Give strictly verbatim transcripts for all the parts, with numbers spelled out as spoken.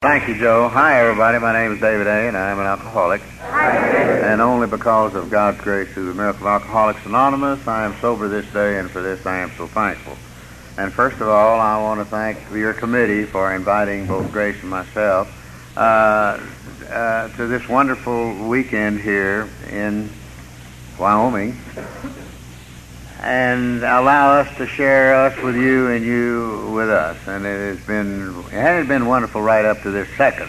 Thank you, Joe. Hi, everybody. My name is David A., and I am an alcoholic. Hi, David. And only because of God's grace through the miracle of Alcoholics Anonymous, I am sober this day, and for this I am so thankful. And first of all, I want to thank your committee for inviting both Grace and myself uh, uh, to this wonderful weekend here in Wyoming, and allow us to share us with you and you with us. And it has been, it has been wonderful right up to this second.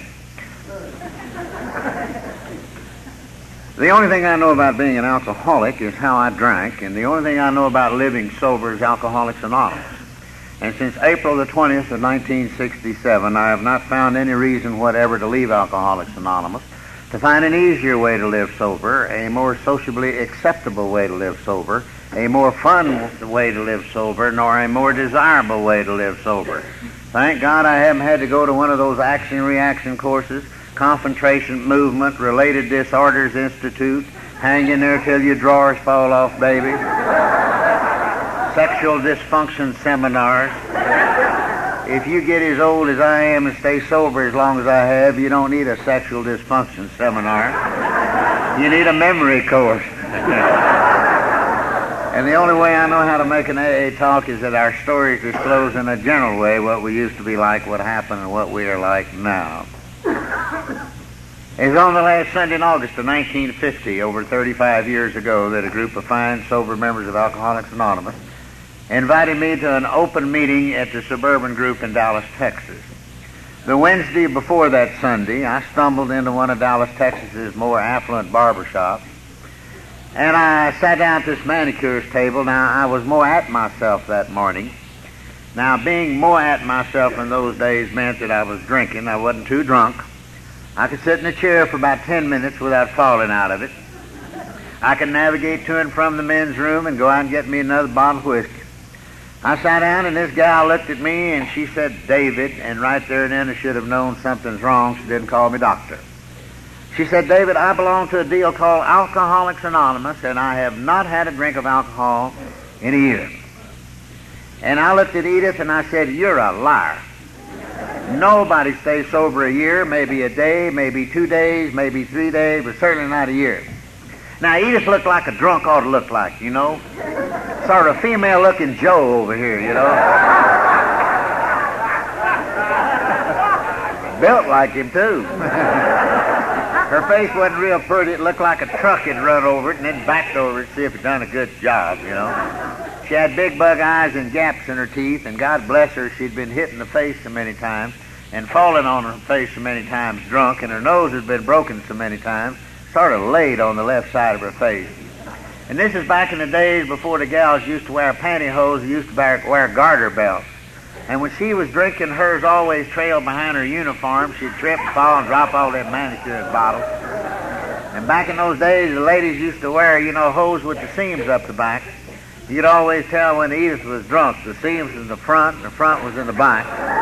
The only thing I know about being an alcoholic is how I drank, and the only thing I know about living sober is Alcoholics Anonymous. And since April the twentieth of nineteen sixty-seven, I have not found any reason whatever to leave Alcoholics Anonymous, to find an easier way to live sober, a more sociably acceptable way to live sober, a more fun way to live sober, nor a more desirable way to live sober. Thank God I haven't had to go to one of those action-reaction courses, Concentration Movement, Related Disorders Institute, hang in there till your drawers fall off, baby, sexual dysfunction seminars. If you get as old as I am and stay sober as long as I have, you don't need a sexual dysfunction seminar. You need a memory course. And the only way I know how to make an A A talk is that our stories disclose in a general way what we used to be like, what happened, and what we are like now. It was on the last Sunday in August of nineteen fifty, over thirty-five years ago, that a group of fine, sober members of Alcoholics Anonymous invited me to an open meeting at the Suburban Group in Dallas, Texas. The Wednesday before that Sunday, I stumbled into one of Dallas, Texas's more affluent barbershops, and I sat down at this manicurist table. Now, I was more at myself that morning. Now, being more at myself in those days meant that I was drinking. I wasn't too drunk. I could sit in a chair for about ten minutes without falling out of it. I could navigate to and from the men's room and go out and get me another bottle of whiskey. I sat down, and this gal looked at me, and she said, "David," and right there and then I should have known something's wrong. She didn't call me doctor. She said, "David, I belong to a deal called Alcoholics Anonymous, and I have not had a drink of alcohol in a year." And I looked at Edith, and I said, "You're a liar. Nobody stays sober a year, maybe a day, maybe two days, maybe three days, but certainly not a year." Now, Edith looked like a drunk ought to look like, you know. Sort of female-looking Joe over here, you know. Built like him, too. Her face wasn't real pretty. It looked like a truck had run over it and then backed over it to see if it done a good job, you know. She had big bug eyes and gaps in her teeth, and God bless her, she'd been hit in the face so many times and fallen on her face so many times drunk, and her nose had been broken so many times, sort of laid on the left side of her face. And this is back in the days before the gals used to wear pantyhose, they used to wear, wear garter belts. And when she was drinking, hers always trailed behind her uniform. She'd trip and fall and drop all that manicure bottles. And back in those days, the ladies used to wear, you know, hose with the seams up the back. You'd always tell when Edith was drunk. The seams was in the front, and the front was in the back.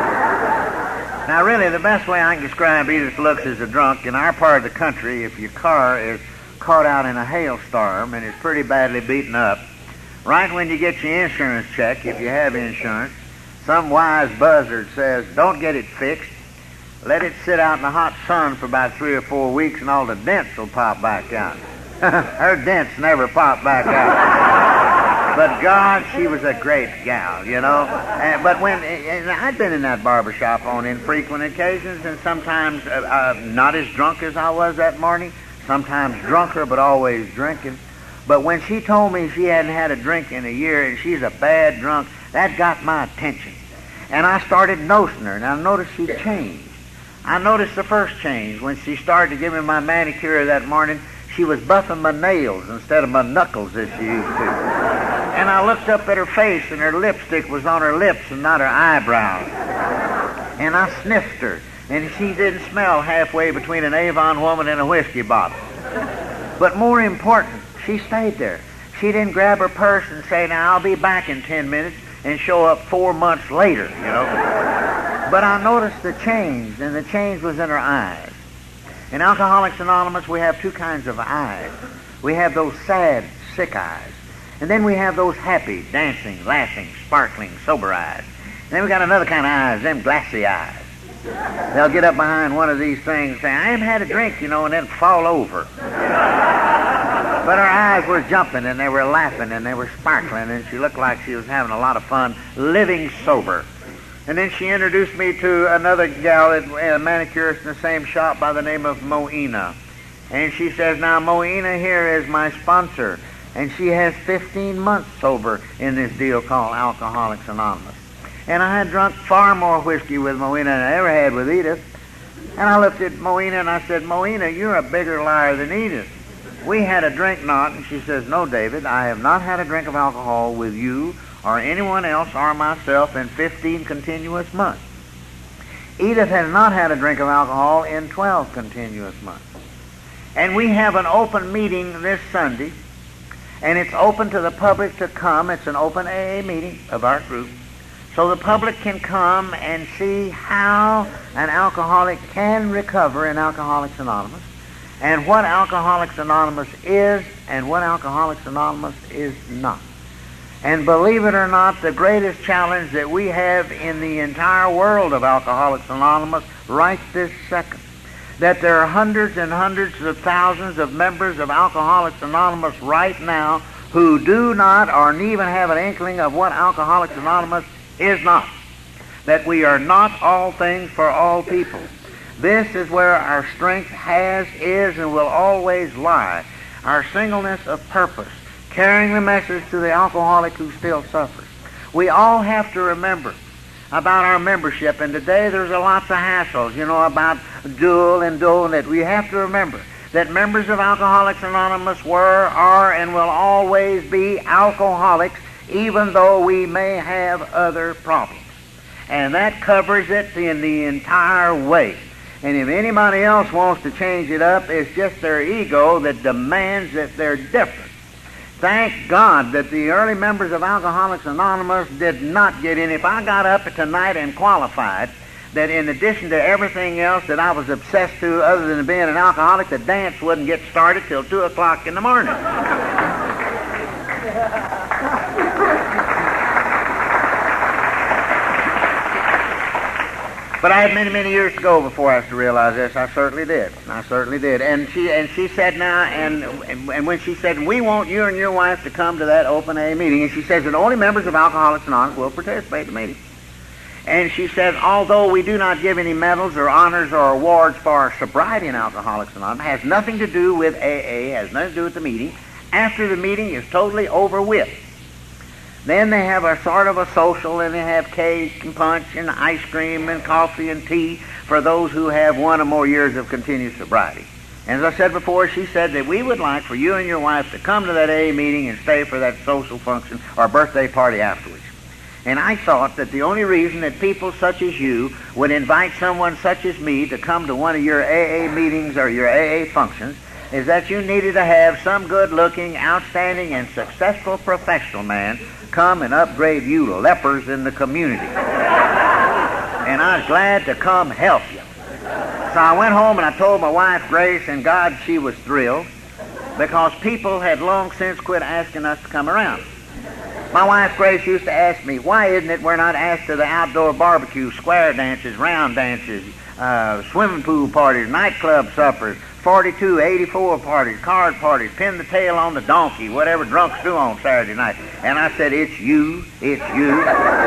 Now, really, the best way I can describe Edith's looks as a drunk, in our part of the country, if your car is caught out in a hailstorm and it's pretty badly beaten up, right when you get your insurance check, if you have insurance, some wise buzzard says, "Don't get it fixed. Let it sit out in the hot sun for about three or four weeks and all the dents will pop back out." Her dents never pop back out. But God, she was a great gal, you know. And, but when, and I'd been in that barbershop on infrequent occasions, and sometimes uh, uh, not as drunk as I was that morning, sometimes drunker, but always drinking. But when she told me she hadn't had a drink in a year and she's a bad drunk, that got my attention. And I started noticing her, and I noticed she changed. I noticed the first change when she started to give me my manicure that morning. She was buffing my nails instead of my knuckles as she used to. And I looked up at her face, and her lipstick was on her lips and not her eyebrows. And I sniffed her, and she didn't smell halfway between an Avon woman and a whiskey bottle. But more important, she stayed there. She didn't grab her purse and say, "Now, I'll be back in ten minutes," and show up four months later, you know. But I noticed the change, and the change was in her eyes. In Alcoholics Anonymous, we have two kinds of eyes. We have those sad, sick eyes. And then we have those happy, dancing, laughing, sparkling, sober eyes. And then we got another kind of eyes, them glassy eyes. They'll get up behind one of these things and say, I haven't had a drink, you know, and then fall over. But her eyes were jumping, and they were laughing, and they were sparkling, and she looked like she was having a lot of fun living sober. And then she introduced me to another gal, a manicurist in the same shop by the name of Moena. And she says, now, Moena here is my sponsor, and she has fifteen months sober in this deal called Alcoholics Anonymous. And I had drunk far more whiskey with Moena than I ever had with Edith. And I looked at Moena and I said, Moena, you're a bigger liar than Edith. We had a drink not, and she says, no, David, I have not had a drink of alcohol with you or anyone else or myself in fifteen continuous months. Edith has not had a drink of alcohol in twelve continuous months. And we have an open meeting this Sunday, and it's open to the public to come. It's an open A A meeting of our group. So the public can come and see how an alcoholic can recover in Alcoholics Anonymous, and what Alcoholics Anonymous is and what Alcoholics Anonymous is not. And believe it or not, the greatest challenge that we have in the entire world of Alcoholics Anonymous right this second, that there are hundreds and hundreds of thousands of members of Alcoholics Anonymous right now who do not or even have an inkling of what Alcoholics Anonymous is not. That we are not all things for all people. This is where our strength has, is, and will always lie. Our singleness of purpose, carrying the message to the alcoholic who still suffers. We all have to remember about our membership, and today there's a lots of hassles, you know, about dual and dual, and that we have to remember that members of Alcoholics Anonymous were, are, and will always be alcoholics, even though we may have other problems. And that covers it in the entire way. And if anybody else wants to change it up, it's just their ego that demands that they're different. Thank God that the early members of Alcoholics Anonymous did not get in. If I got up tonight and qualified that in addition to everything else that I was obsessed to other than being an alcoholic, the dance wouldn't get started till two o'clock in the morning. But I had many, many years to go before I was to realize this. I certainly did. I certainly did. And she and she said now, and and when she said, we want you and your wife to come to that open A meeting, and she says that only members of Alcoholics Anonymous will participate in the meeting. And she says, although we do not give any medals or honors or awards for our sobriety in Alcoholics Anonymous, it has nothing to do with A A, has nothing to do with the meeting. After the meeting is totally over with, then they have a sort of a social, and they have cake and punch and ice cream and coffee and tea for those who have one or more years of continued sobriety. And as I said before, she said that we would like for you and your wife to come to that A A meeting and stay for that social function or birthday party afterwards. And I thought that the only reason that people such as you would invite someone such as me to come to one of your A A meetings or your A A functions is that you needed to have some good-looking, outstanding, and successful professional man come and upgrade you lepers in the community. And I was glad to come help you. So I went home and I told my wife, Grace, and God, she was thrilled, because people had long since quit asking us to come around. My wife, Grace, used to ask me, why isn't it we're not asked to the outdoor barbecue, square dances, round dances, uh, swimming pool parties, nightclub suppers, forty-two, eighty-four parties, card parties, pin the tail on the donkey, whatever drunks do on Saturday night. And I said, it's you, it's you.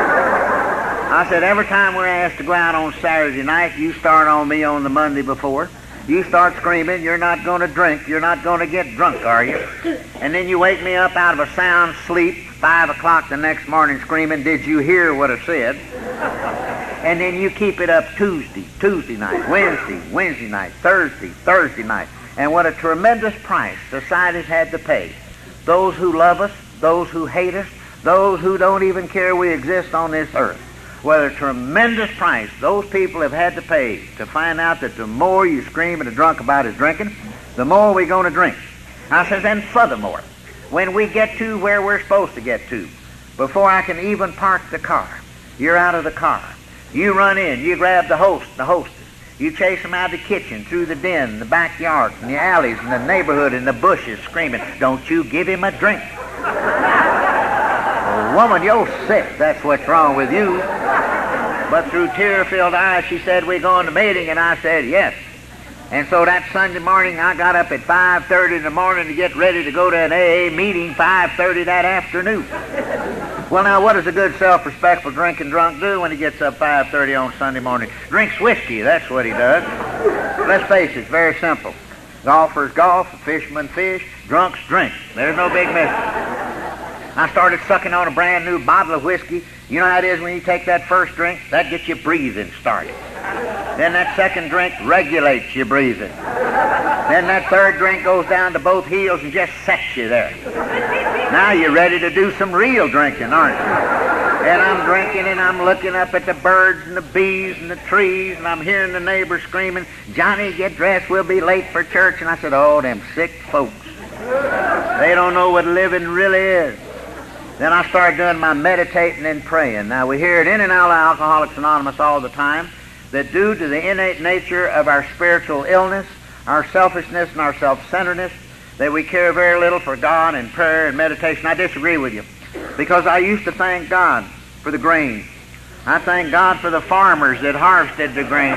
I said, every time we're asked to go out on Saturday night, you start on me on the Monday before. You start screaming, you're not going to drink, you're not going to get drunk, are you? And then you wake me up out of a sound sleep, five o'clock the next morning screaming, did you hear what I said? And then you keep it up Tuesday, Tuesday night, Wednesday, Wednesday night, Thursday, Thursday night. And what a tremendous price society's had to pay. Those who love us, those who hate us, those who don't even care we exist on this earth. What a tremendous price those people have had to pay to find out that the more you scream at a drunk about his drinking, the more we're going to drink. I says, and furthermore, when we get to where we're supposed to get to, before I can even park the car, you're out of the car. You run in, you grab the host, the hostess. You chase them out of the kitchen, through the den, the backyards, and the alleys, and the neighborhood, and the bushes, screaming, don't you give him a drink. Oh, woman, you're sick. That's what's wrong with you. But through tear-filled eyes, she said, "We going to meeting?" And I said, "Yes." And so that Sunday morning, I got up at five thirty in the morning to get ready to go to an A A meeting five thirty that afternoon. Well, now, what does a good self-respectful drinking drunk do when he gets up five thirty on Sunday morning? Drinks whiskey, that's what he does. Let's face it, it's very simple. Golfers golf, fishermen fish, drunks drink. There's no big mystery. I started sucking on a brand new bottle of whiskey. You know how it is when you take that first drink? That gets your breathing started. Then that second drink regulates your breathing. Then that third drink goes down to both heels and just sets you there. Now you're ready to do some real drinking, aren't you? And I'm drinking and I'm looking up at the birds and the bees and the trees, and I'm hearing the neighbors screaming, "Johnny, get dressed, we'll be late for church." And I said, "Oh, them sick folks. They don't know what living really is." Then I started doing my meditating and praying. Now, we hear it in and out of Alcoholics Anonymous all the time that due to the innate nature of our spiritual illness, our selfishness and our self-centeredness, that we care very little for God and prayer and meditation. I disagree with you, because I used to thank God for the grain. I thank God for the farmers that harvested the grain.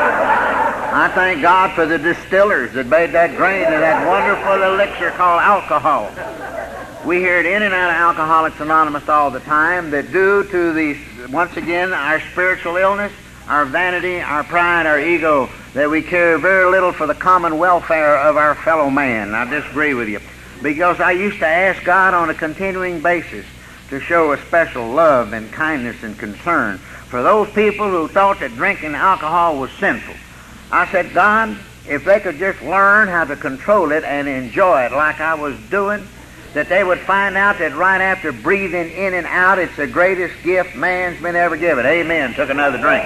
I thank God for the distillers that made that grain and that wonderful elixir called alcohol. We hear it in and out of Alcoholics Anonymous all the time that due to the, once again, our spiritual illness, our vanity, our pride, our ego, that we care very little for the common welfare of our fellow man. I disagree with you, because I used to ask God on a continuing basis to show a special love and kindness and concern for those people who thought that drinking alcohol was sinful. I said, "God, if they could just learn how to control it and enjoy it like I was doing, that they would find out that right after breathing in and out, it's the greatest gift man's been ever given." Amen. Took another drink.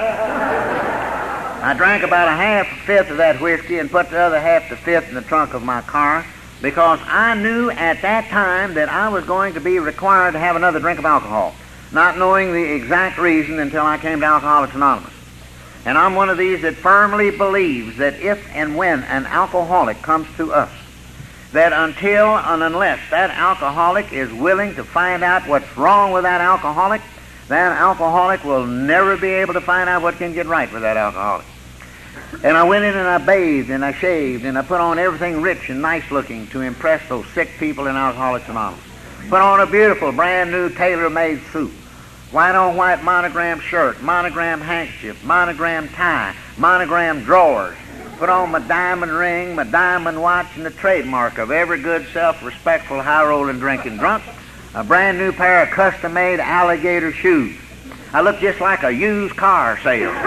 I drank about a half, a fifth of that whiskey and put the other half to fifth in the trunk of my car, because I knew at that time that I was going to be required to have another drink of alcohol, not knowing the exact reason until I came to Alcoholics Anonymous. And I'm one of these that firmly believes that if and when an alcoholic comes to us, that until and unless that alcoholic is willing to find out what's wrong with that alcoholic, that alcoholic will never be able to find out what can get right with that alcoholic. And I went in and I bathed and I shaved and I put on everything rich and nice looking to impress those sick people in Alcoholics Anonymous. Put on a beautiful brand new tailor-made suit, white on white monogram shirt, monogram handkerchief, monogram tie, monogram drawers. Put on my diamond ring, my diamond watch, and the trademark of every good, self-respectful, high-rolling drinking drunk, a brand new pair of custom-made alligator shoes. I look just like a used car salesman.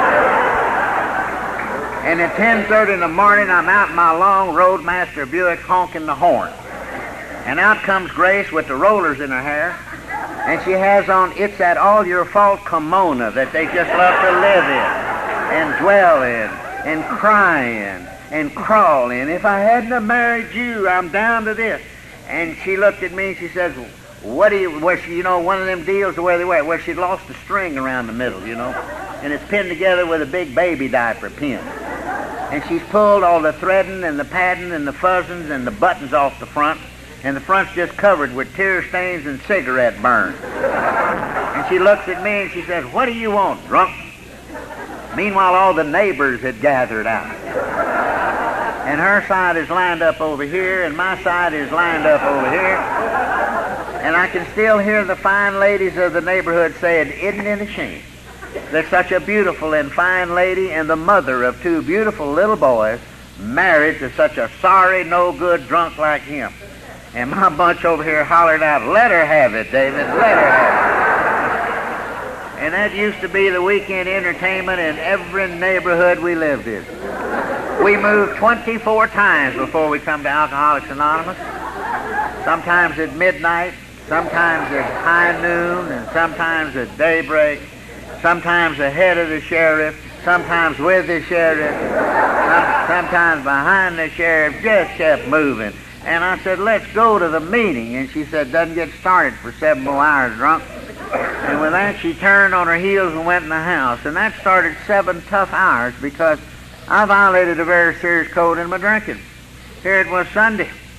And at ten thirty in the morning, I'm out in my long Roadmaster Buick honking the horn. And out comes Grace with the rollers in her hair, and she has on "It's That All Your Fault" kimono that they just love to live in and dwell in and cry in and crawl in. "If I hadn't have married you, I'm down to this." And she looked at me and she says, "What do you," well, she, you know, one of them deals the way they wear, well, she'd lost the string around the middle, you know, and it's pinned together with a big baby diaper pin. And she's pulled all the threading and the padding and the fuzzings and the buttons off the front, and the front's just covered with tear stains and cigarette burns. And she looks at me and she says, "What do you want, drunk?" Meanwhile, all the neighbors had gathered out. And her side is lined up over here, and my side is lined up over here. And I can still hear the fine ladies of the neighborhood saying, "Isn't it a shame that such a beautiful and fine lady and the mother of two beautiful little boys married to such a sorry, no-good drunk like him?" And my bunch over here hollered out, "Let her have it, David, let her have it." And that used to be the weekend entertainment in every neighborhood we lived in. We moved twenty-four times before we come to Alcoholics Anonymous. Sometimes at midnight, sometimes at high noon, and sometimes at daybreak, sometimes ahead of the sheriff, sometimes with the sheriff, some, sometimes behind the sheriff, just kept moving. And I said, "Let's go to the meeting." And she said, "Doesn't get started for seven more hours, drunk." And with that, she turned on her heels and went in the house. And that started seven tough hours, because I violated a very serious code in my drinking. Here it was Sunday.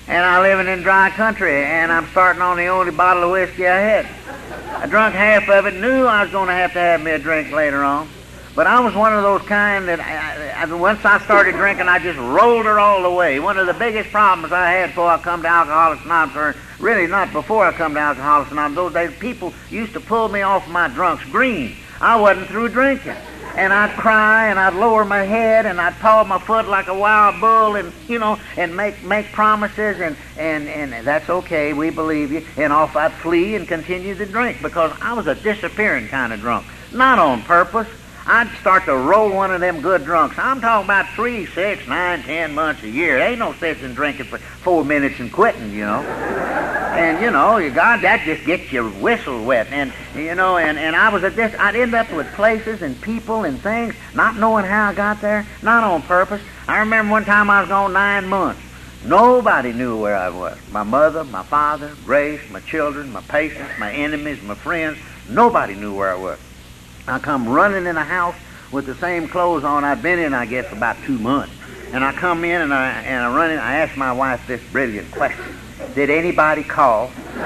And I living in dry country, and I'm starting on the only bottle of whiskey I had. I drunk half of it, knew I was going to have to have me a drink later on. But I was one of those kind that I, I, once I started drinking, I just rolled her all the way. One of the biggest problems I had before I come to Alcoholics Anonymous, or really not before I come to Alcoholics Anonymous, those days people used to pull me off my drunks green. I wasn't through drinking. And I'd cry, and I'd lower my head, and I'd paw my foot like a wild bull, and, you know, and make make promises, and, and, and that's okay, we believe you. And off I'd flee and continue to drink, because I was a disappearing kind of drunk. Not on purpose. I'd start to roll one of them good drunks. I'm talking about three, six, nine, ten months a year. Ain't no sense in drinking for four minutes and quitting, you know. And, you know, you God, that just gets your whistle wet. And, you know, and, and I was at this, I'd end up with places and people and things, not knowing how I got there, not on purpose. I remember one time I was gone nine months. Nobody knew where I was. My mother, my father, Grace, my children, my patients, my enemies, my friends. Nobody knew where I was. I come running in the house with the same clothes on I'd been in, I guess, about two months. And I come in and I and I run in. I asked my wife this brilliant question: did anybody call?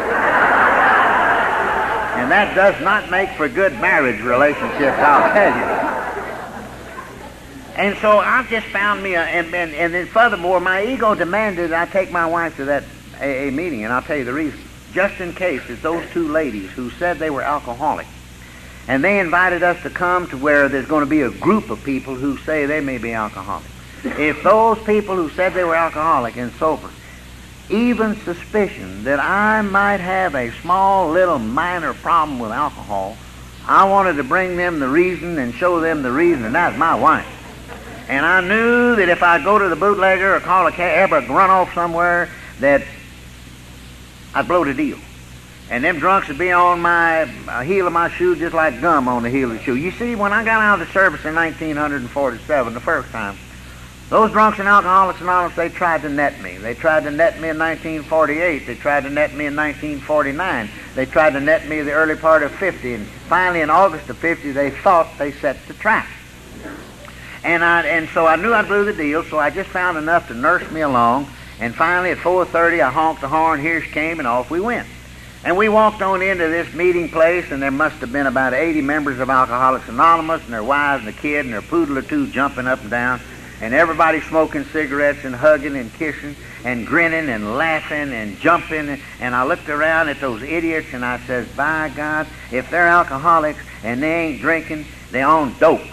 And that does not make for good marriage relationships, I'll tell you. And so I just found me a, and, and and then furthermore, my ego demanded I take my wife to that A A meeting, and I'll tell you the reason. Just in case it's those two ladies who said they were alcoholics. And they invited us to come to where there's going to be a group of people who say they may be alcoholics. If those people who said they were alcoholic and sober, even suspicion that I might have a small little minor problem with alcohol, I wanted to bring them the reason and show them the reason, and that's my wife. And I knew that if I go to the bootlegger or call a cab or run off somewhere, that I'd blow the deal. And them drunks would be on my uh, heel of my shoe just like gum on the heel of the shoe. You see, when I got out of the service in nineteen forty-seven, the first time, those drunks in Alcoholics Anonymous, they tried to net me. They tried to net me in nineteen forty-eight. They tried to net me in nineteen forty-nine. They tried to net me the early part of fifty. And finally, in August of fifty, they thought they set the trap. And, I, and so I knew I blew the deal, so I just found enough to nurse me along. And finally, at four thirty, I honked the horn, here she came, and off we went. And we walked on into this meeting place, and there must have been about eighty members of Alcoholics Anonymous, and their wives and a kid and their poodle or two jumping up and down, and everybody smoking cigarettes and hugging and kissing and grinning and laughing and jumping. And I looked around at those idiots, and I says, by God, if they're alcoholics and they ain't drinking, they own dope.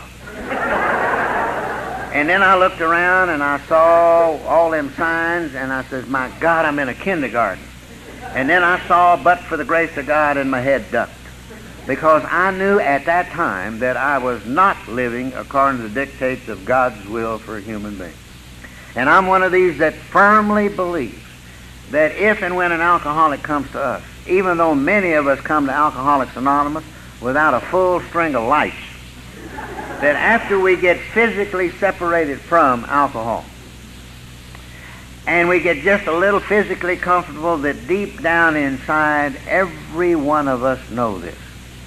And then I looked around, and I saw all them signs, and I says, my God, I'm in a kindergarten. And then I saw, but for the grace of God, and my head ducked. Because I knew at that time that I was not living according to the dictates of God's will for a human being. And I'm one of these that firmly believes that if and when an alcoholic comes to us, even though many of us come to Alcoholics Anonymous without a full string of lights, that after we get physically separated from alcohol, and we get just a little physically comfortable, that deep down inside, every one of us know this.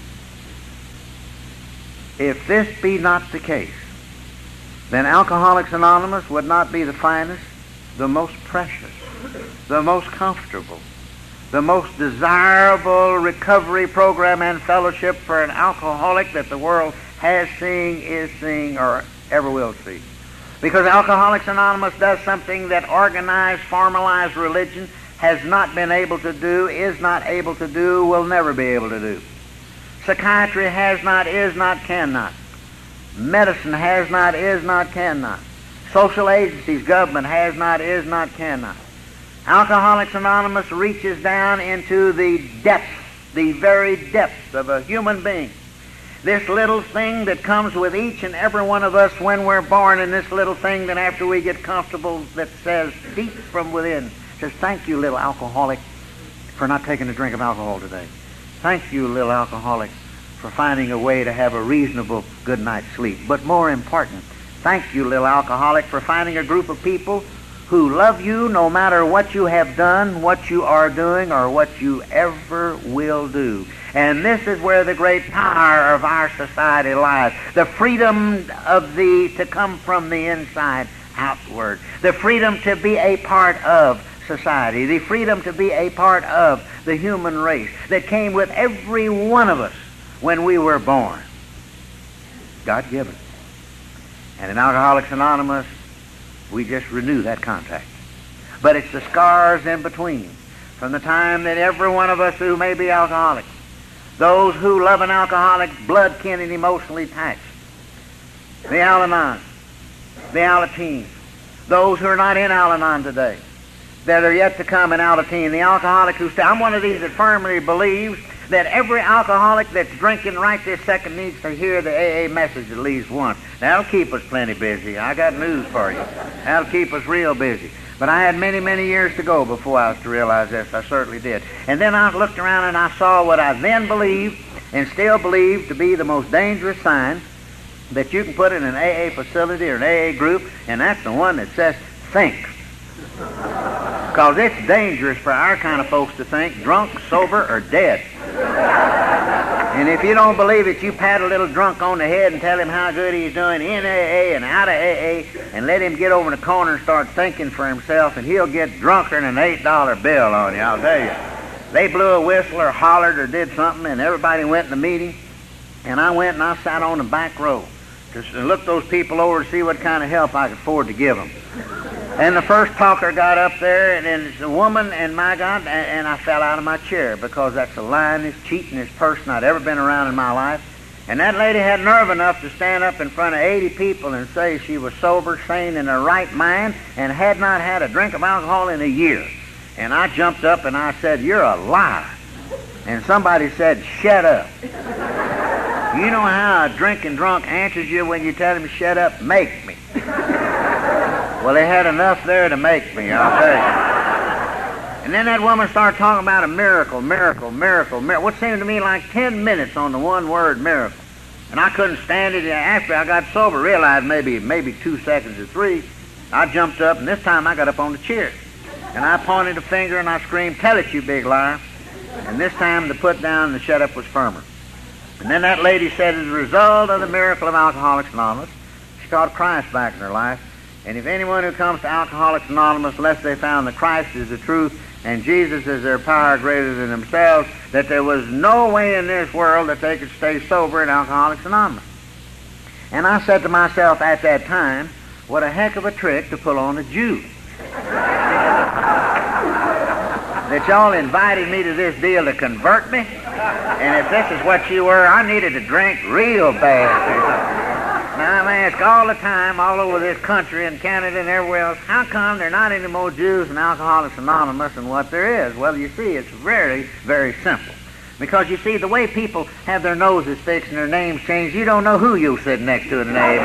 If this be not the case, then Alcoholics Anonymous would not be the finest, the most precious, the most comfortable, the most desirable recovery program and fellowship for an alcoholic that the world has seen, is seeing, or ever will see. Because Alcoholics Anonymous does something that organized, formalized religion has not been able to do, is not able to do, will never be able to do. Psychiatry has not, is not, cannot. Medicine has not, is not, cannot. Social agencies, government has not, is not, cannot. Alcoholics Anonymous reaches down into the depths, the very depths of a human being. This little thing that comes with each and every one of us when we're born, and this little thing that after we get comfortable that says deep from within, says, thank you, little alcoholic, for not taking a drink of alcohol today. Thank you, little alcoholic, for finding a way to have a reasonable good night's sleep. But more important, thank you, little alcoholic, for finding a group of people who love you no matter what you have done, what you are doing, or what you ever will do. And this is where the great power of our society lies. The freedom of the to come from the inside outward. The freedom to be a part of society, the freedom to be a part of the human race that came with every one of us when we were born. God-given. And in Alcoholics Anonymous, we just renew that contract. But it's the scars in between, from the time that every one of us who may be alcoholics, those who love an alcoholic, blood kin and emotionally attached, the Al-Anon, the Alateen, those who are not in Al-Anon today, that are yet to come in Alateen, the alcoholic who say, I'm one of these that firmly believes that every alcoholic that's drinking right this second needs to hear the A A message at least once. That'll keep us plenty busy. I got news for you. That'll keep us real busy. But I had many, many years to go before I was to realize this. I certainly did. And then I looked around and I saw what I then believed and still believe to be the most dangerous sign that you can put in an A A facility or an A A group, and that's the one that says think. Because it's dangerous for our kind of folks to think drunk, sober, or dead. And if you don't believe it, you pat a little drunk on the head and tell him how good he's doing in A A and out of A A, and let him get over in the corner and start thinking for himself, and he'll get drunker than an eight dollar bill on you, I'll tell you. They blew a whistle or hollered or did something, and everybody went in the meeting, and I went and I sat on the back row to look those people over to see what kind of help I could afford to give them. And the first talker got up there, and then it's a woman, and my God, and, and I fell out of my chair, because that's the lyingest, cheatingest person I'd ever been around in my life. And that lady had nerve enough to stand up in front of eighty people and say she was sober, sane, in her right mind, and had not had a drink of alcohol in a year. And I jumped up and I said, you're a liar. And somebody said, shut up. You know how a drinking drunk answers you when you tell him shut up? Make me. Well, they had enough there to make me, I'll tell you. And then that woman started talking about a miracle, miracle, miracle, miracle. What seemed to me like ten minutes on the one word miracle. And I couldn't stand it. After I got sober, realized maybe maybe two seconds or three, I jumped up, and this time I got up on the chair. And I pointed a finger and I screamed, tell it, you big liar. And this time the put down and the shut up was firmer. And then that lady said, as a result of the miracle of Alcoholics Anonymous, she got Christ back in her life. And if anyone who comes to Alcoholics Anonymous, unless they found that Christ is the truth and Jesus is their power greater than themselves, that there was no way in this world that they could stay sober in Alcoholics Anonymous. And I said to myself at that time, what a heck of a trick to pull on a Jew. That y'all invited me to this deal to convert me, and if this is what you were, I needed to drink real bad. Now, I ask all the time, all over this country and Canada and everywhere else, how come there are not any more Jews in Alcoholics Anonymous than what there is? Well, you see, it's very, very simple. Because, you see, the way people have their noses fixed and their names changed, you don't know who you're sitting next to in an A A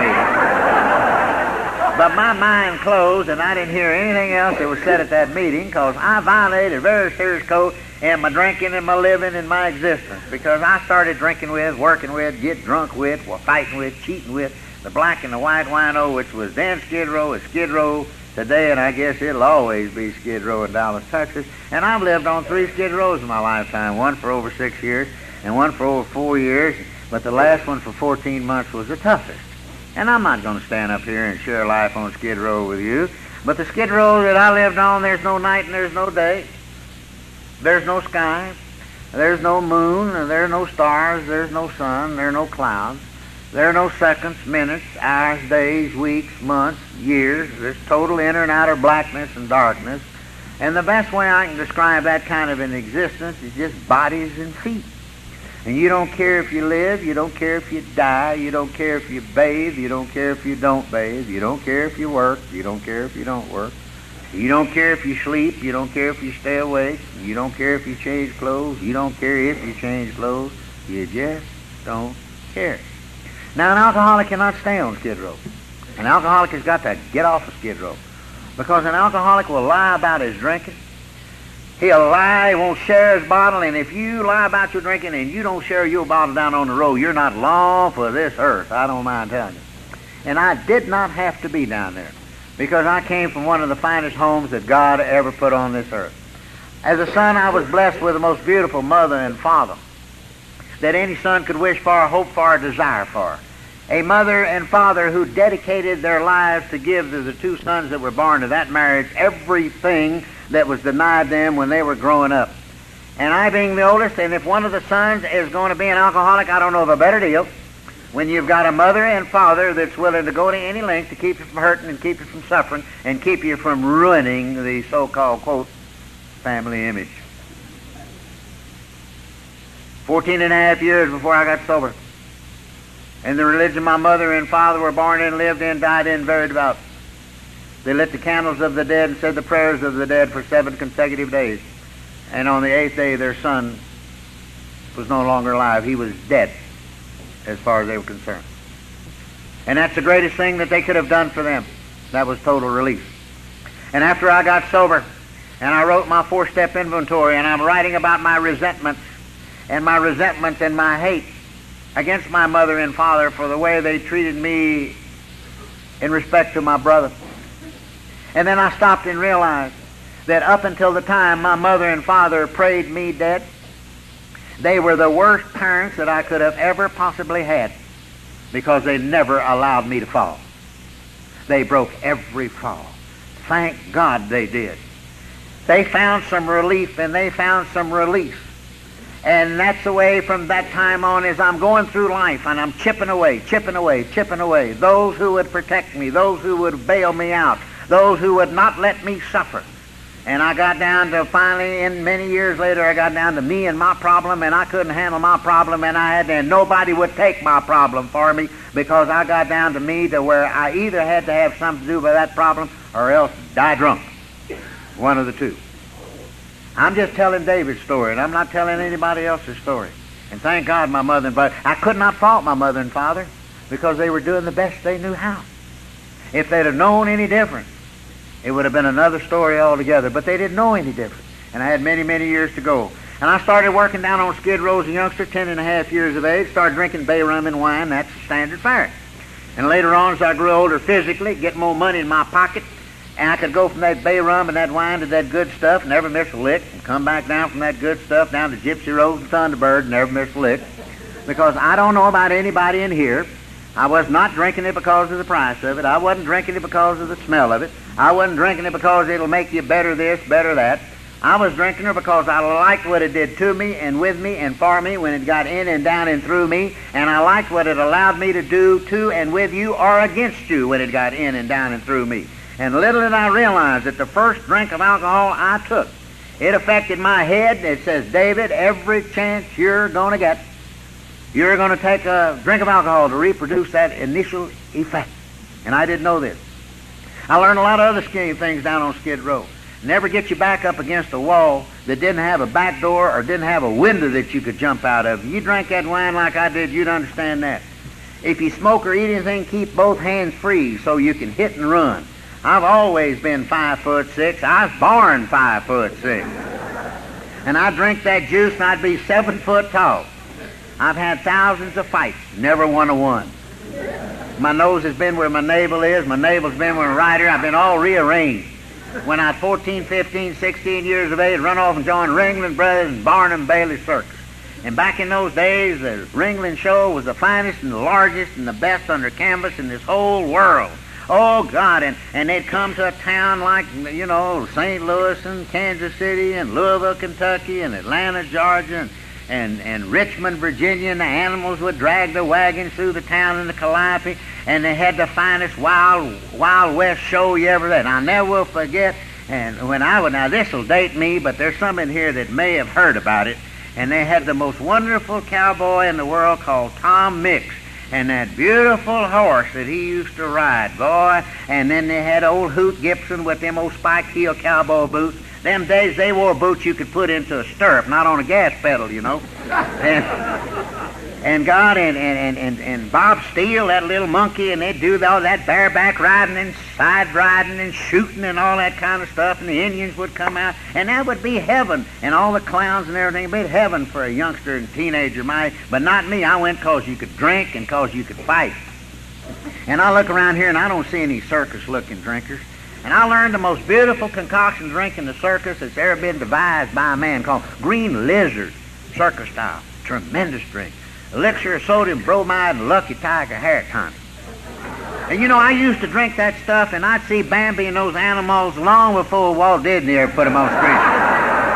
meeting. But my mind closed, and I didn't hear anything else that was said at that meeting, because I violated a very serious code in my drinking and my living and my existence. Because I started drinking with, working with, get drunk with, fighting with, cheating with, the black and the white wino, which was then Skid Row, is Skid Row today, and I guess it'll always be Skid Row in Dallas, Texas. And I've lived on three Skid Rows in my lifetime, one for over six years and one for over four years, but the last one for fourteen months was the toughest. And I'm not going to stand up here and share life on Skid Row with you, but the Skid Row that I lived on, there's no night and there's no day. There's no sky. There's no moon. There's no stars. There's no sun. There are no clouds. There are no seconds, minutes, hours, days, weeks, months, years. There's total inner and outer blackness and darkness. And the best way I can describe that kind of an existence is just bodies and feet. And you don't care if you live, you don't care if you die, you don't care if you bathe, you don't care if you don't bathe, you don't care if you work, you don't care if you don't work. You don't care if you sleep, you don't care if you stay awake, you don't care if you change clothes, you don't care if you change clothes, you just don't care. Now, an alcoholic cannot stay on Skid Row. An alcoholic has got to get off of Skid Row. Because an alcoholic will lie about his drinking. He'll lie, he won't share his bottle, and if you lie about your drinking and you don't share your bottle down on the road, you're not long for this earth, I don't mind telling you. And I did not have to be down there, because I came from one of the finest homes that God ever put on this earth. As a son, I was blessed with the most beautiful mother and father that any son could wish for, hope for, desire for. a mother and father who dedicated their lives to give to the two sons that were born to that marriage everything that was denied them when they were growing up. And I being the oldest, and if one of the sons is going to be an alcoholic, I don't know of a better deal when you've got a mother and father that's willing to go to any length to keep you from hurting and keep you from suffering and keep you from ruining the so-called, quote, family image. Fourteen and a half years before I got sober. And the religion my mother and father were born in, lived in, died in, very devout. They lit the candles of the dead and said the prayers of the dead for seven consecutive days. And on the eighth day, their son was no longer alive. He was dead, as far as they were concerned. And that's the greatest thing that they could have done for them. That was total relief. And after I got sober, and I wrote my four-step inventory, and I'm writing about my resentments, and my resentments and my hate against my mother and father for the way they treated me in respect to my brother. And then I stopped and realized that up until the time my mother and father prayed me dead, they were the worst parents that I could have ever possibly had, because they never allowed me to fall. They broke every fall. Thank God they did. They found some relief, and they found some release. And that's the way from that time on, as I'm going through life and I'm chipping away, chipping away, chipping away. Those who would protect me, those who would bail me out, those who would not let me suffer. And I got down to finally, in many years later, I got down to me and my problem, and I couldn't handle my problem, and I had to, and nobody would take my problem for me, because I got down to me to where I either had to have something to do with that problem or else die drunk. One of the two. I'm just telling David's story, and I'm not telling anybody else's story. And thank God my mother and father, I could not fault my mother and father, because they were doing the best they knew how. If they'd have known any different, it would have been another story altogether. But they didn't know any different. And I had many, many years to go. And I started working down on Skid Row as a youngster, ten and a half years of age, started drinking bay rum and wine. That's the standard fare. And later on, as I grew older physically, get more money in my pocket, and I could go from that bay rum and that wine to that good stuff, never miss a lick, and come back down from that good stuff down to Gypsy Rose and Thunderbird, never miss a lick. Because I don't know about anybody in here. I was not drinking it because of the price of it. I wasn't drinking it because of the smell of it. I wasn't drinking it because it'll make you better this, better that. I was drinking it because I liked what it did to me and with me and for me when it got in and down and through me, and I liked what it allowed me to do to and with you or against you when it got in and down and through me. And little did I realize that the first drink of alcohol I took, it affected my head. It says, David, every chance you're going to get, you're going to take a drink of alcohol to reproduce that initial effect. And I didn't know this. I learned a lot of other skinny things down on Skid Row. Never get your back up against a wall that didn't have a back door or didn't have a window that you could jump out of. You drank that wine like I did, you'd understand that. If you smoke or eat anything, keep both hands free so you can hit and run. I've always been five foot six. I was born five foot six. And I'd drink that juice and I'd be seven foot tall. I've had thousands of fights, never won a one. My nose has been where my navel is. My navel's been where my right ear. I've been all rearranged. When I was fourteen, fifteen, sixteen years of age, run off and joined Ringling Brothers and Barnum Bailey Circus. And back in those days, the Ringling Show was the finest and the largest and the best under canvas in this whole world. Oh, God, and, and they'd come to a town like, you know, Saint Louis and Kansas City and Louisville, Kentucky and Atlanta, Georgia and, and, and Richmond, Virginia, and the animals would drag the wagons through the town in the Calliope, and they had the finest Wild, Wild West show you ever had. I never will forget, and when I would, now this will date me, but there's some in here that may have heard about it, and they had the most wonderful cowboy in the world called Tom Mix. And that beautiful horse that he used to ride, boy. And then they had old Hoot Gibson with them old spike heel cowboy boots. Them days they wore boots you could put into a stirrup, not on a gas pedal, you know. And, and God, and, and, and, and Bob Steele, that little monkey, and they'd do all that bareback riding and side riding and shooting and all that kind of stuff, and the Indians would come out, and that would be heaven, and all the clowns and everything would be heaven for a youngster and teenager, my, but not me. I went because you could drink and because you could fight. And I look around here and I don't see any circus-looking drinkers. And I learned the most beautiful concoction drink in the circus that's ever been devised by a man called Green Lizard, circus style. Tremendous drink. elixir of sodium bromide and Lucky Tiger hair tonic. And you know, I used to drink that stuff, and I'd see Bambi and those animals long before Walt Disney ever put them on screen.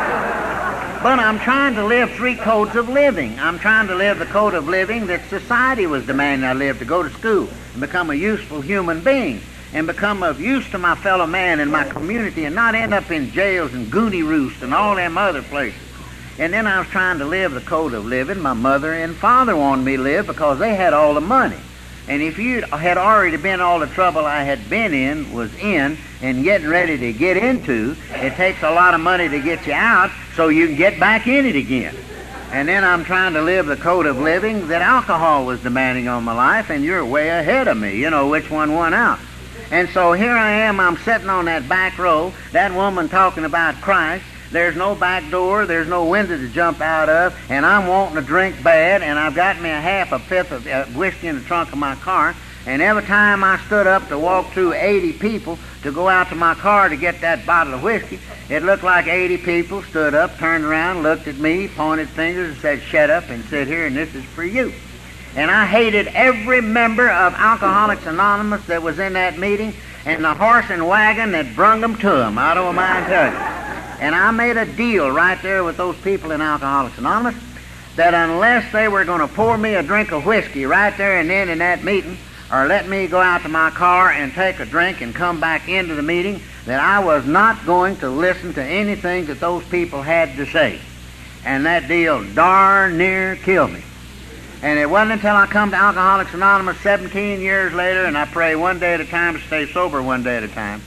But I'm trying to live three codes of living. I'm trying to live the code of living that society was demanding I live, to go to school and become a useful human being and become of use to my fellow man and my community and not end up in jails and Goonie Roost and all them other places. And then I was trying to live the code of living my mother and father wanted me to live because they had all the money. And if you had already been all the trouble I had been in, was in, and getting ready to get into, it takes a lot of money to get you out so you can get back in it again. And then I'm trying to live the code of living that alcohol was demanding on my life, and you're way ahead of me. You know which one won out. And so here I am, I'm sitting on that back row, that woman talking about Christ. There's no back door, there's no window to jump out of, and I'm wanting to drink bad, and I've got me a half a fifth of uh, whiskey in the trunk of my car, and every time I stood up to walk through eighty people to go out to my car to get that bottle of whiskey, it looked like eighty people stood up, turned around, looked at me, pointed fingers, and said, "Shut up and sit here, and this is for you." And I hated every member of Alcoholics Anonymous that was in that meeting, and the horse and wagon that brung them to them. I don't mind telling you. And I made a deal right there with those people in Alcoholics Anonymous that unless they were going to pour me a drink of whiskey right there and then in that meeting, or let me go out to my car and take a drink and come back into the meeting, that I was not going to listen to anything that those people had to say. And that deal darn near killed me. And it wasn't until I come to Alcoholics Anonymous seventeen years later, and I pray one day at a time to stay sober one day at a time,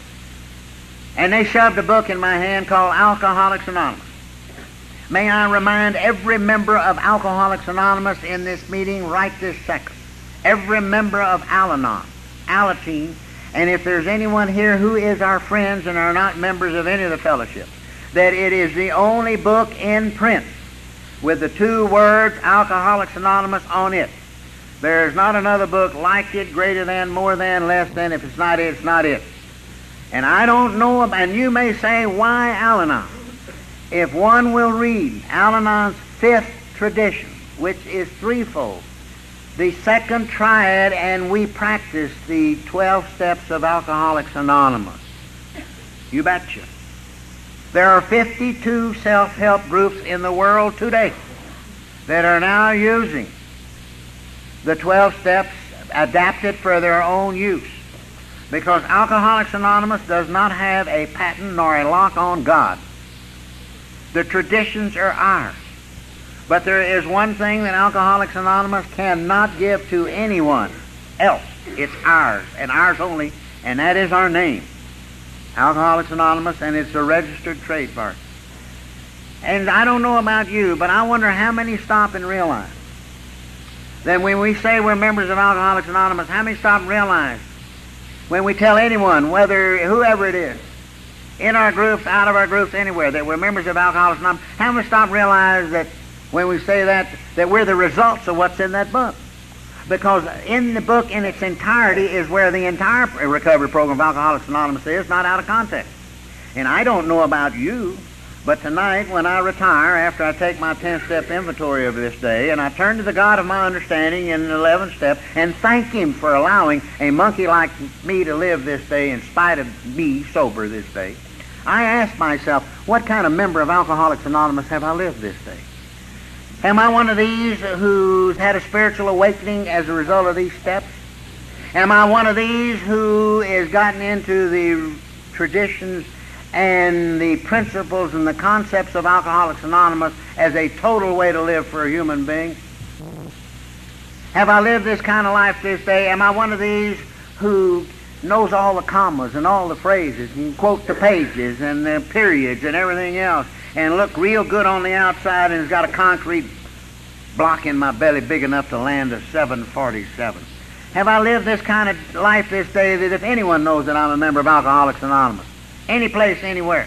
and they shoved a book in my hand called Alcoholics Anonymous. May I remind every member of Alcoholics Anonymous in this meeting right this second, every member of Al-Anon, Alateen, and if there's anyone here who is our friends and are not members of any of the fellowships, that it is the only book in print with the two words Alcoholics Anonymous on it. There's not another book like it, greater than, more than, less than. If it's not it, it's not it. And I don't know, and you may say, why Al-Anon? If one will read Al-Anon's fifth tradition, which is threefold, the second triad, and we practice the twelve steps of Alcoholics Anonymous. You betcha. There are fifty-two self-help groups in the world today that are now using the twelve steps adapted for their own use. Because Alcoholics Anonymous does not have a patent nor a lock on God. The traditions are ours. But there is one thing that Alcoholics Anonymous cannot give to anyone else. It's ours, and ours only, and that is our name. Alcoholics Anonymous, and it's a registered trademark. And I don't know about you, but I wonder how many stop and realize that when we say we're members of Alcoholics Anonymous, how many stop and realize when we tell anyone, whether whoever it is, in our groups, out of our groups, anywhere, that we're members of Alcoholics Anonymous, how many stop and realize that when we say that, that we're the results of what's in that book? Because in the book in its entirety is where the entire recovery program of Alcoholics Anonymous is, not out of context. And I don't know about you, but tonight when I retire, after I take my ten-step inventory of this day, and I turn to the God of my understanding in the eleventh step and thank Him for allowing a monkey like me to live this day in spite of me sober this day, I ask myself, what kind of member of Alcoholics Anonymous have I lived this day? Am I one of these who's had a spiritual awakening as a result of these steps? Am I one of these who has gotten into the traditions and the principles and the concepts of Alcoholics Anonymous as a total way to live for a human being? Have I lived this kind of life this day? Am I one of these who knows all the commas and all the phrases and quote the pages and the periods and everything else and look real good on the outside and has got a concrete block in my belly big enough to land a seven forty-seven? Have I lived this kind of life this day that if anyone knows that I'm a member of Alcoholics Anonymous, any place, anywhere,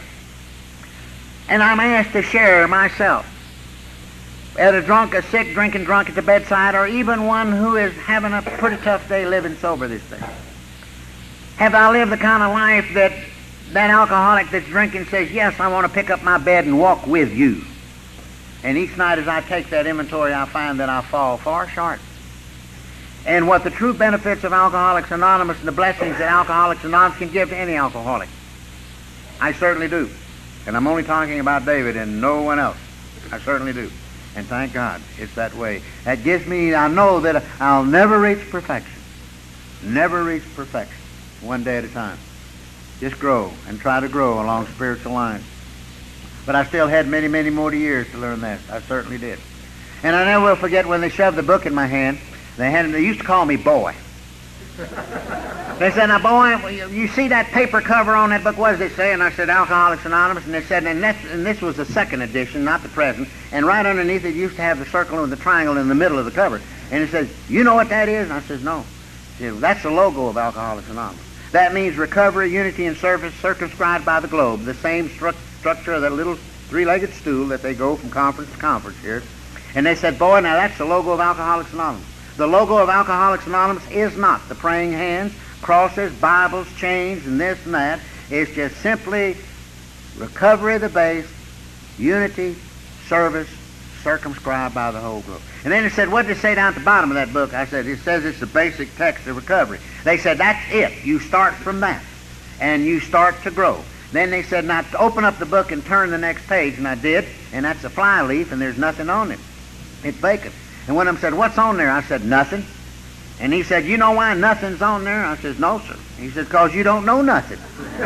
and I'm asked to share myself at a drunk, a sick, drinking drunk at the bedside, or even one who is having a pretty tough day living sober this day? Have I lived the kind of life that that alcoholic that's drinking says, yes, I want to pick up my bed and walk with you? And each night as I take that inventory, I find that I fall far short. And what the true benefits of Alcoholics Anonymous and the blessings that Alcoholics Anonymous can give to any alcoholic, I certainly do. And I'm only talking about David and no one else. I certainly do. And thank God it's that way. That gives me, I know that I'll never reach perfection. Never reach perfection. One day at a time. Just grow and try to grow along spiritual lines. But I still had many, many more years to learn that. I certainly did. And I never will forget when they shoved the book in my hand. They had, they used to call me boy. They said, now boy, you see that paper cover on that book, what does it say? And I said, Alcoholics Anonymous. And they said, and, that's, and this was the second edition, not the present. And right underneath it used to have the circle and the triangle in the middle of the cover. And it says, you know what that is? And I said, no. He said, well, that's the logo of Alcoholics Anonymous. That means recovery, unity, and service circumscribed by the globe. The same stru- structure of that little three-legged stool that they go from conference to conference here. And they said, boy, now that's the logo of Alcoholics Anonymous. The logo of Alcoholics Anonymous is not the praying hands, crosses, Bibles, chains, and this and that. It's just simply recovery of the base, unity, service, circumscribed by the whole globe. And then it said, what did it say down at the bottom of that book? I said, it says it's the basic text of recovery. They said, that's it. You start from that, and you start to grow. Then they said, now open up the book and turn the next page, and I did, and that's a fly leaf, and there's nothing on it. It's vacant. And one of them said, what's on there? I said, nothing. And he said, you know why nothing's on there? I said, no, sir. He said, because you don't know nothing.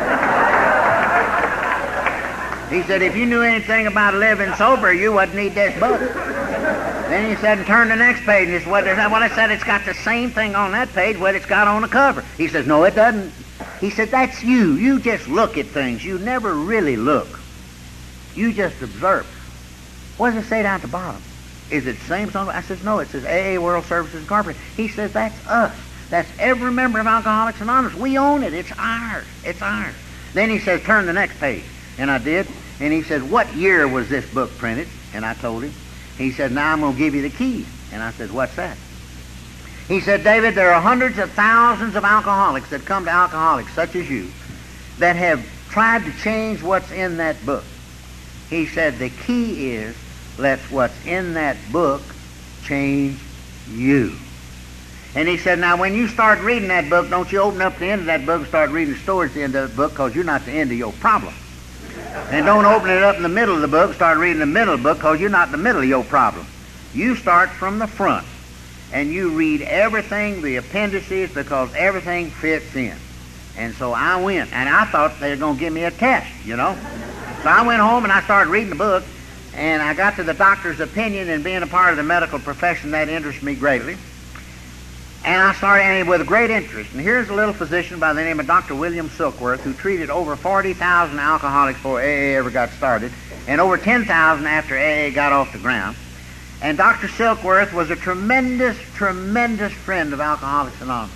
He said, if you knew anything about living sober, you wouldn't need this book. Then he said, and turn the next page. And he said, well, I said, it's got the same thing on that page what it's got on the cover. He says, no, it doesn't. He said, that's you. You just look at things. You never really look. You just observe. What does it say down at the bottom? Is it the same song? I says, no, it says A A World Services Incorporated. He says, that's us. That's every member of Alcoholics Anonymous. We own it. It's ours. It's ours. Then he says, turn the next page. And I did. And he said, what year was this book printed? And I told him. He said, now I'm going to give you the keys. And I said, what's that? He said, David, there are hundreds of thousands of alcoholics that come to Alcoholics, such as you, that have tried to change what's in that book. He said, the key is, let what's in that book change you. And he said, now when you start reading that book, don't you open up the end of that book and start reading the story at the end of the book, because you're not the end of your problem. And don't open it up in the middle of the book, start reading the middle of the book, because you're not in the middle of your problem. You start from the front, and you read everything, the appendices, because everything fits in. And so I went, and I thought they were going to give me a test, you know. So I went home and I started reading the book, and I got to the doctor's opinion, and being a part of the medical profession, that interests me greatly. And I started, and with great interest. And here's a little physician by the name of Doctor William Silkworth, who treated over forty thousand alcoholics before A A ever got started, and over ten thousand after A A got off the ground. And Doctor Silkworth was a tremendous, tremendous friend of Alcoholics Anonymous.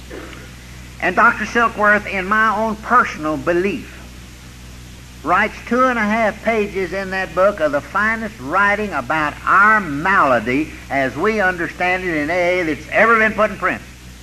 And Doctor Silkworth, in my own personal belief, writes two and a half pages in that book of the finest writing about our malady as we understand it in A A that's ever been put in print.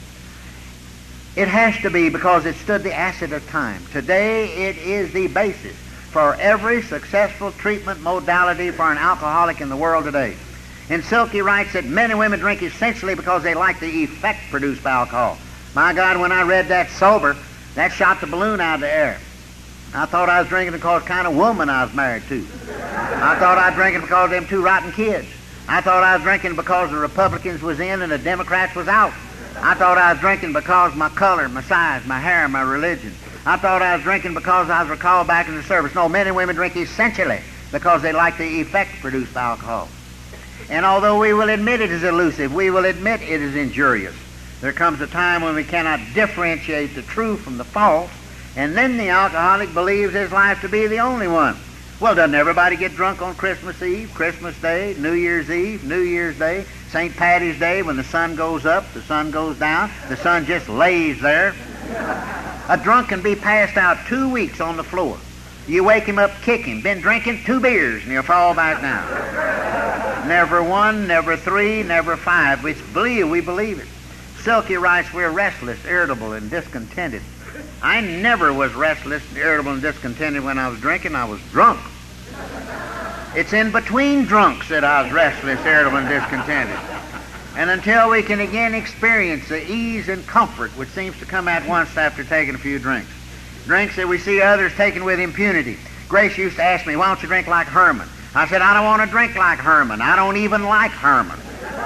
It has to be, because it stood the acid of time. Today it is the basis for every successful treatment modality for an alcoholic in the world today. And Silky writes that men and women drink essentially because they like the effect produced by alcohol. My God, when I read that sober, that shot the balloon out of the air. I thought I was drinking because kind of woman I was married to. I thought I was drinking because of them two rotten kids. I thought I was drinking because the Republicans was in and the Democrats was out. I thought I was drinking because my color, my size, my hair, my religion. I thought I was drinking because I was recalled back in the service. No, men and women drink essentially because they like the effect produced by alcohol. And although we will admit it is elusive, we will admit it is injurious. There comes a time when we cannot differentiate the true from the false, and then the alcoholic believes his life to be the only one. Well, doesn't everybody get drunk on Christmas Eve, Christmas Day, New Year's Eve, New Year's Day, Saint Patty's Day, when the sun goes up, the sun goes down, the sun just lays there? A drunk can be passed out two weeks on the floor. You wake him up, kick him, been drinking two beers, and he'll fall back down. Never one, never three, never five. We believe, we believe it. Silky writes, we're restless, irritable, and discontented. I never was restless, irritable, and discontented when I was drinking. I was drunk. It's in between drunks that I was restless, irritable, and discontented. And until we can again experience the ease and comfort which seems to come at once after taking a few drinks. Drinks that we see others taking with impunity. Grace used to ask me, why don't you drink like Herman? I said, I don't want to drink like Herman. I don't even like Herman.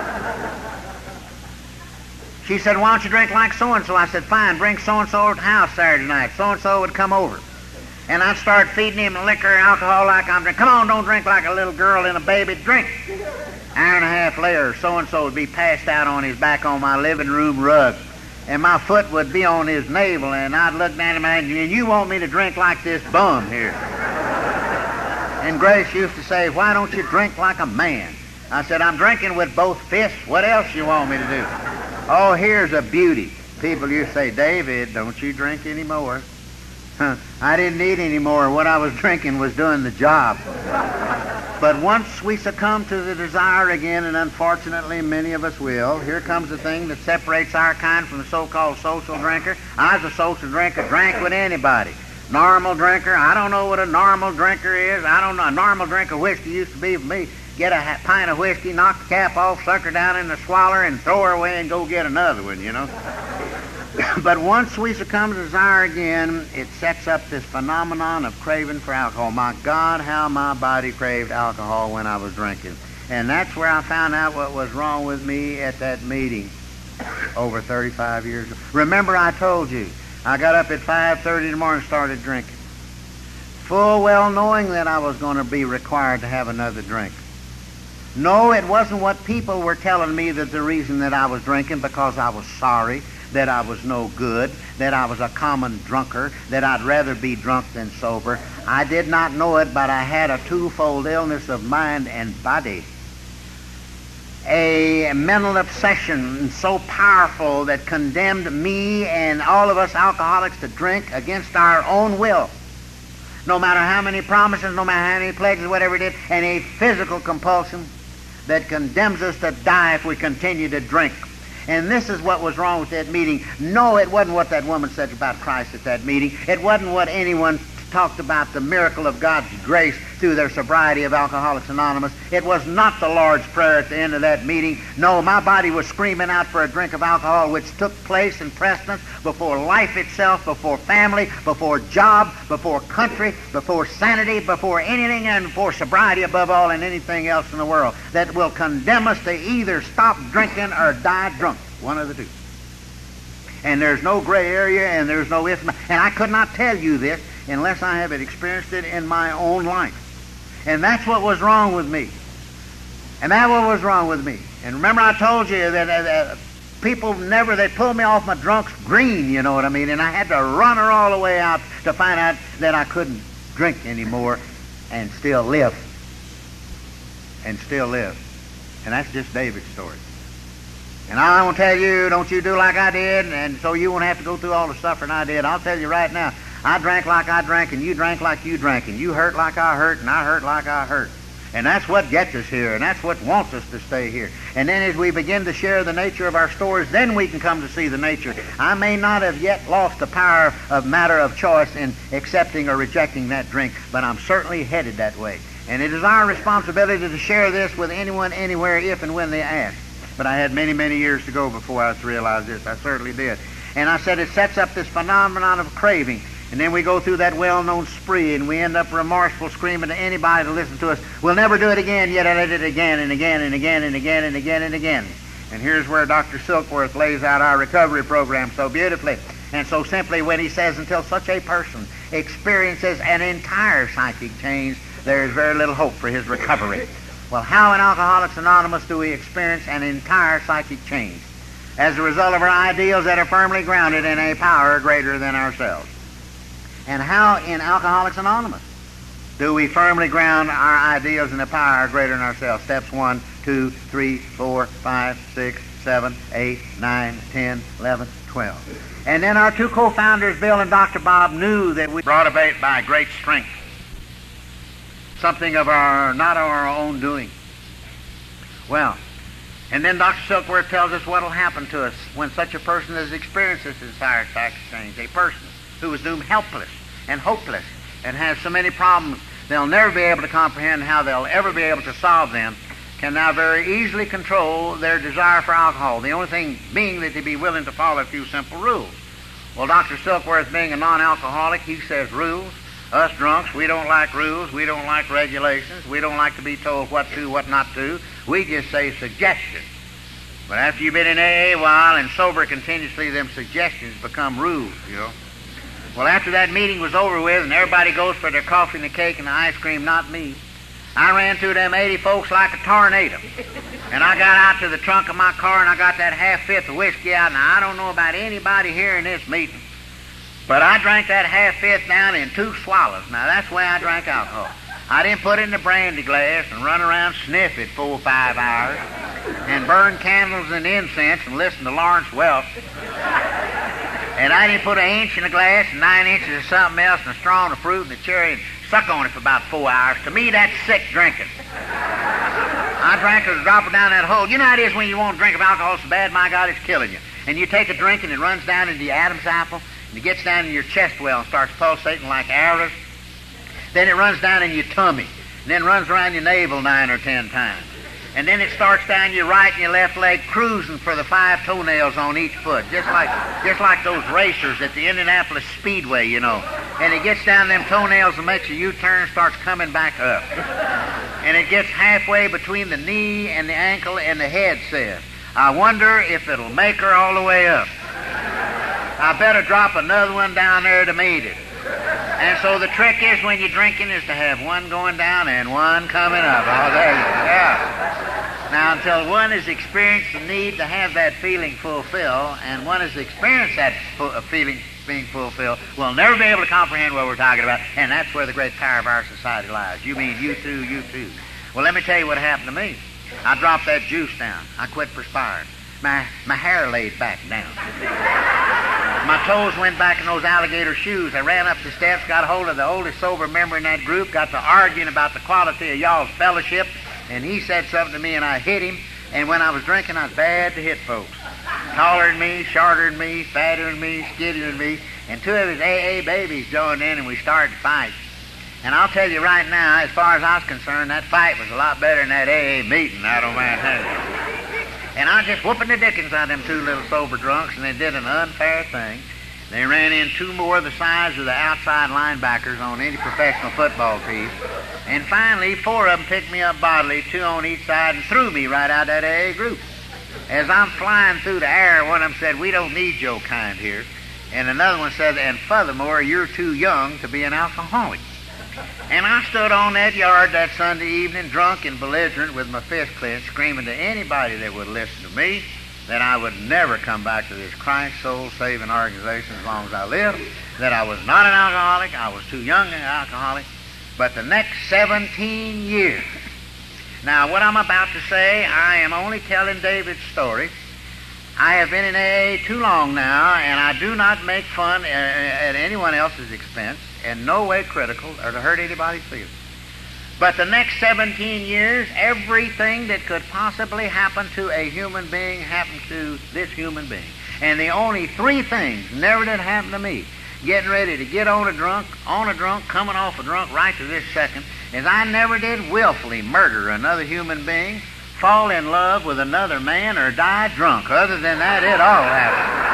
She said, why don't you drink like so-and-so? I said, fine, bring so-and-so over to the house Saturday night. So-and-so would come over. And I'd start feeding him liquor, alcohol like I'm drinking. Come on, don't drink like a little girl and a baby. Drink. Hour and a half later, so-and-so would be passed out on his back on my living room rug. And my foot would be on his navel, and I'd look down at him and say, you want me to drink like this bum here? And Grace used to say, why don't you drink like a man? I said, I'm drinking with both fists. What else you want me to do? Oh, here's a beauty. People used to say, David, don't you drink anymore. Huh. I didn't need any more. What I was drinking was doing the job. But once we succumb to the desire again, and unfortunately many of us will, here comes the thing that separates our kind from the so-called social drinker. I was a social drinker, drank with anybody. Normal drinker, I don't know what a normal drinker is. I don't know. A normal drinker of whiskey used to be for me. Get a ha- pint of whiskey, knock the cap off, suck her down in the swaller, and throw her away and go get another one, you know. But once we succumb to desire again, it sets up this phenomenon of craving for alcohol. My God, how my body craved alcohol when I was drinking. And that's where I found out what was wrong with me at that meeting over thirty-five years ago. Remember, I told you, I got up at five thirty in the morning and started drinking, full well knowing that I was going to be required to have another drink. No, it wasn't what people were telling me that the reason that I was drinking, because I was sorry, that I was no good, that I was a common drunker, that I'd rather be drunk than sober. I did not know it, but I had a twofold illness of mind and body. A mental obsession so powerful that condemned me and all of us alcoholics to drink against our own will. No matter how many promises, no matter how many pledges, whatever it did, and a physical compulsion that condemns us to die if we continue to drink. And this is what was wrong with that meeting. No, it wasn't what that woman said about Christ at that meeting. It wasn't what anyone talked about, the miracle of God's grace through their sobriety of Alcoholics Anonymous. It was not the Lord's Prayer at the end of that meeting. No, my body was screaming out for a drink of alcohol, which took place in precedence before life itself, before family, before job, before country, before sanity, before anything, and before sobriety above all and anything else in the world that will condemn us to either stop drinking or die drunk. One of the two. And there's no gray area, and there's no if. And I could not tell you this unless I have experienced it in my own life. And that's what was wrong with me. And that's what was wrong with me. And remember, I told you that uh, uh, people never, they pulled me off my drunk's green, you know what I mean? And I had to run her all the way out to find out that I couldn't drink anymore and still live. And still live. And that's just David's story. And I won't tell you, don't you do like I did, and so you won't have to go through all the suffering I did. I'll tell you right now, I drank like I drank, and you drank like you drank, and you hurt like I hurt, and I hurt like I hurt. And that's what gets us here, and that's what wants us to stay here. And then as we begin to share the nature of our stories, then we can come to see the nature. I may not have yet lost the power of matter of choice in accepting or rejecting that drink, but I'm certainly headed that way. And it is our responsibility to share this with anyone, anywhere, if and when they ask. But I had many, many years to go before I realized this. I certainly did. And I said it sets up this phenomenon of craving. And then we go through that well-known spree, and we end up remorseful, screaming to anybody to listen to us, we'll never do it again, yet I did it again and again and again and again and again and again. And here's where Doctor Silkworth lays out our recovery program so beautifully and so simply when he says, until such a person experiences an entire psychic change, there is very little hope for his recovery. Well, how in Alcoholics Anonymous do we experience an entire psychic change? As a result of our ideals that are firmly grounded in a power greater than ourselves. And how in Alcoholics Anonymous do we firmly ground our ideals in a power greater than ourselves? Steps one, two, three, four, five, six, seven, eight, nine, ten, eleven, twelve. And then our two co-founders, Bill and Doctor Bob, knew that we brought about by great strength. Something of our, not our own doing. Well, and then Doctor Silkworth tells us what will happen to us when such a person has experienced this psychic change. A person who is doomed helpless and hopeless and has so many problems they'll never be able to comprehend, how they'll ever be able to solve them, can now very easily control their desire for alcohol. The only thing being that they be willing to follow a few simple rules. Well, Doctor Silkworth, being a non-alcoholic, he says rules. Us drunks, we don't like rules. We don't like regulations. We don't like to be told what to, what not to. We just say suggestions. But after you've been in A A a while and sober continuously, them suggestions become rules, you know. Well, after that meeting was over with and everybody goes for their coffee and the cake and the ice cream, not me, I ran through them eighty folks like a tornado. And I got out to the trunk of my car and I got that half-fifth of whiskey out. Now, I don't know about anybody here in this meeting, but I drank that half-fifth down in two swallows. Now, that's the way I drank alcohol. I didn't put it in the brandy glass and run around sniff it four or five hours and burn candles and incense and listen to Lawrence Welk. And I didn't put an inch in a glass and nine inches of something else and a straw and a fruit and a cherry and suck on it for about four hours. To me, that's sick drinking. I drank it to drop it down that hole. You know how it is when you won't drink of alcohol so bad, my God, it's killing you. And you take a drink and it runs down into the Adam's apple and it gets down in your chest well and starts pulsating like arrows. Then it runs down in your tummy and then runs around your navel nine or ten times. And then it starts down your right and your left leg, cruising for the five toenails on each foot, just like just like those racers at the Indianapolis Speedway, you know. And it gets down them toenails and makes a U-turn, starts coming back up. And it gets halfway between the knee and the ankle, and the head says, I wonder if it'll make her all the way up. I better drop another one down there to meet it. And so the trick is when you're drinking is to have one going down and one coming up. Oh, there you go. Yeah. Now, until one has experienced the need to have that feeling fulfilled, and one has experienced that fu- feeling being fulfilled, we'll never be able to comprehend what we're talking about, and that's where the great power of our society lies. You mean you too, you too. Well, let me tell you what happened to me. I dropped that juice down. I quit perspiring. My, my hair laid back down. My toes went back in those alligator shoes. I ran up the steps, got a hold of the oldest sober member in that group, got to arguing about the quality of y'all's fellowship, and he said something to me, and I hit him. And when I was drinking, I was bad to hit folks. Taller than me, shorter than me, fatter than me, skinnier than me, and two of his A A babies joined in, and we started to fight. And I'll tell you right now, as far as I was concerned, that fight was a lot better than that A A meeting, I don't mind telling you. And I was just whooping the dickens out of them two little sober drunks, and they did an unfair thing. They ran in two more the size of the outside linebackers on any professional football team. And finally, four of them picked me up bodily, two on each side, and threw me right out of that A A group. As I'm flying through the air, one of them said, we don't need your kind here. And another one said, and furthermore, you're too young to be an alcoholic. And I stood on that yard that Sunday evening, drunk and belligerent with my fist clenched, screaming to anybody that would listen to me that I would never come back to this Christ soul-saving organization as long as I lived, that I was not an alcoholic, I was too young an alcoholic. But the next seventeen years, now what I'm about to say, I am only telling David's story. I have been in A A too long now, and I do not make fun at anyone else's expense, in no way critical or to hurt anybody's feelings. But the next seventeen years, everything that could possibly happen to a human being happened to this human being. And the only three things never did happen to me, getting ready to get on a drunk, on a drunk, coming off a drunk right to this second, is I never did willfully murder another human being, fall in love with another man, or die drunk. Other than that, it all happened.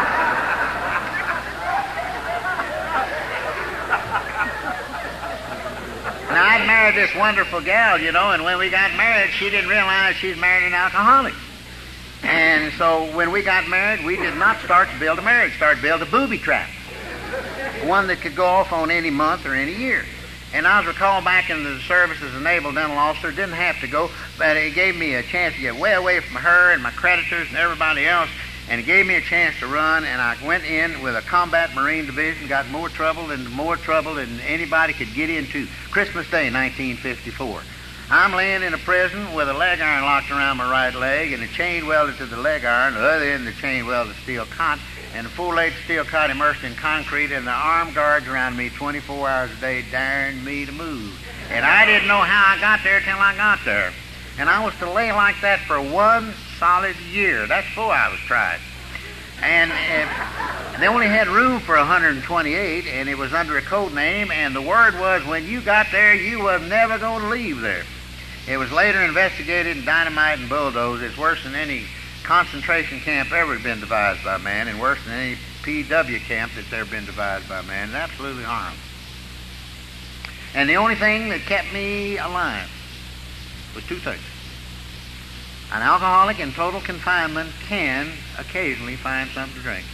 Now, I'd married this wonderful gal, you know, and when we got married, she didn't realize she's married an alcoholic. And so when we got married, we did not start to build a marriage, start to build a booby trap, one that could go off on any month or any year. And I was recalled back into the service as a naval dental officer, didn't have to go, but it gave me a chance to get way away from her and my creditors and everybody else, and it gave me a chance to run, and I went in with a combat Marine division, got more trouble and more trouble than anybody could get into. Christmas Day, nineteen fifty-four. I'm laying in a prison with a leg iron locked around my right leg and a chain welded to the leg iron, the other end of the chain welded to steel cot, and a full-length steel cot immersed in concrete, and the armed guards around me twenty-four hours a day daring me to move. And I didn't know how I got there till I got there. And I was to lay like that for one solid year. That's before I was tried. And uh, they only had room for one hundred twenty-eight, and it was under a code name, and the word was when you got there, you was never going to leave there. It was later investigated and dynamite and bulldozed. It's worse than any concentration camp ever been devised by man, and worse than any P W camp that's ever been devised by man. It's absolutely horrible. And the only thing that kept me alive was two things. An alcoholic in total confinement can occasionally find something to drink.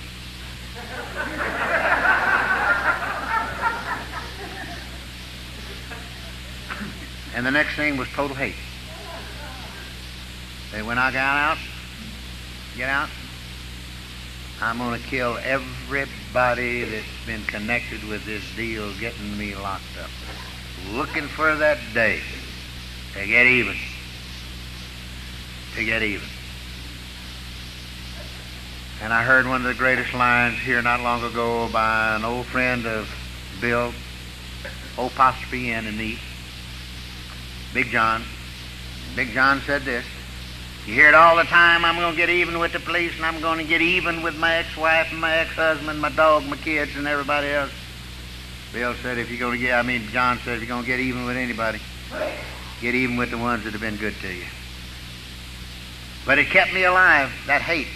And the next thing was total hate. That when I got out, get out, I'm going to kill everybody that's been connected with this deal getting me locked up. Looking for that day to get even. To get even. And I heard one of the greatest lines here not long ago by an old friend of Bill, O apostrophe N and me, Big John. Big John said this: you hear it all the time, I'm going to get even with the police, and I'm going to get even with my ex-wife and my ex-husband, my dog, my kids, and everybody else. Bill said, if you're going to get, I mean, John said, if you're going to get even with anybody, get even with the ones that have been good to you. But it kept me alive, that hate.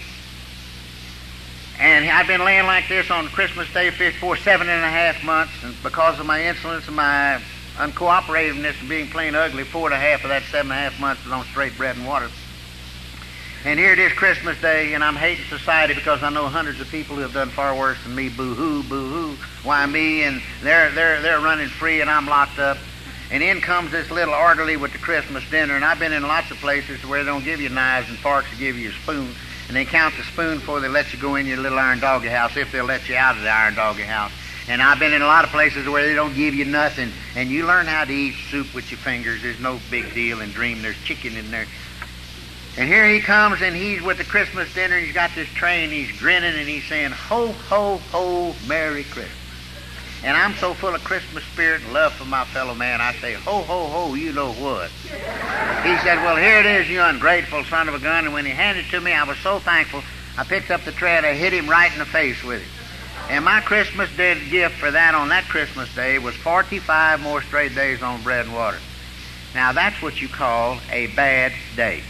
And I've been laying like this on Christmas Day for seven and a half months, and because of my insolence and my uncooperativeness and being plain ugly, four and a half of that seven and a half months was on straight bread and water. And here it is Christmas Day, and I'm hating society because I know hundreds of people who have done far worse than me. Boo-hoo, boo-hoo. Why me? And they're, they're, they're running free, and I'm locked up. And in comes this little orderly with the Christmas dinner, and I've been in lots of places where they don't give you knives and forks, they give you a spoon, and they count the spoon before they let you go in your little iron doggy house, if they'll let you out of the iron doggy house. And I've been in a lot of places where they don't give you nothing, and you learn how to eat soup with your fingers. There's no big deal, and dream there's chicken in there. And here he comes, and he's with the Christmas dinner, and he's got this tray, and he's grinning, and he's saying, ho, ho, ho, Merry Christmas. And I'm so full of Christmas spirit and love for my fellow man, I say, ho, ho, ho, you know what? He said, well, here it is, you ungrateful son of a gun. And when he handed it to me, I was so thankful, I picked up the tray and I hit him right in the face with it. And my Christmas Day gift for that on that Christmas Day was forty-five more straight days on bread and water. Now, that's what you call a bad day.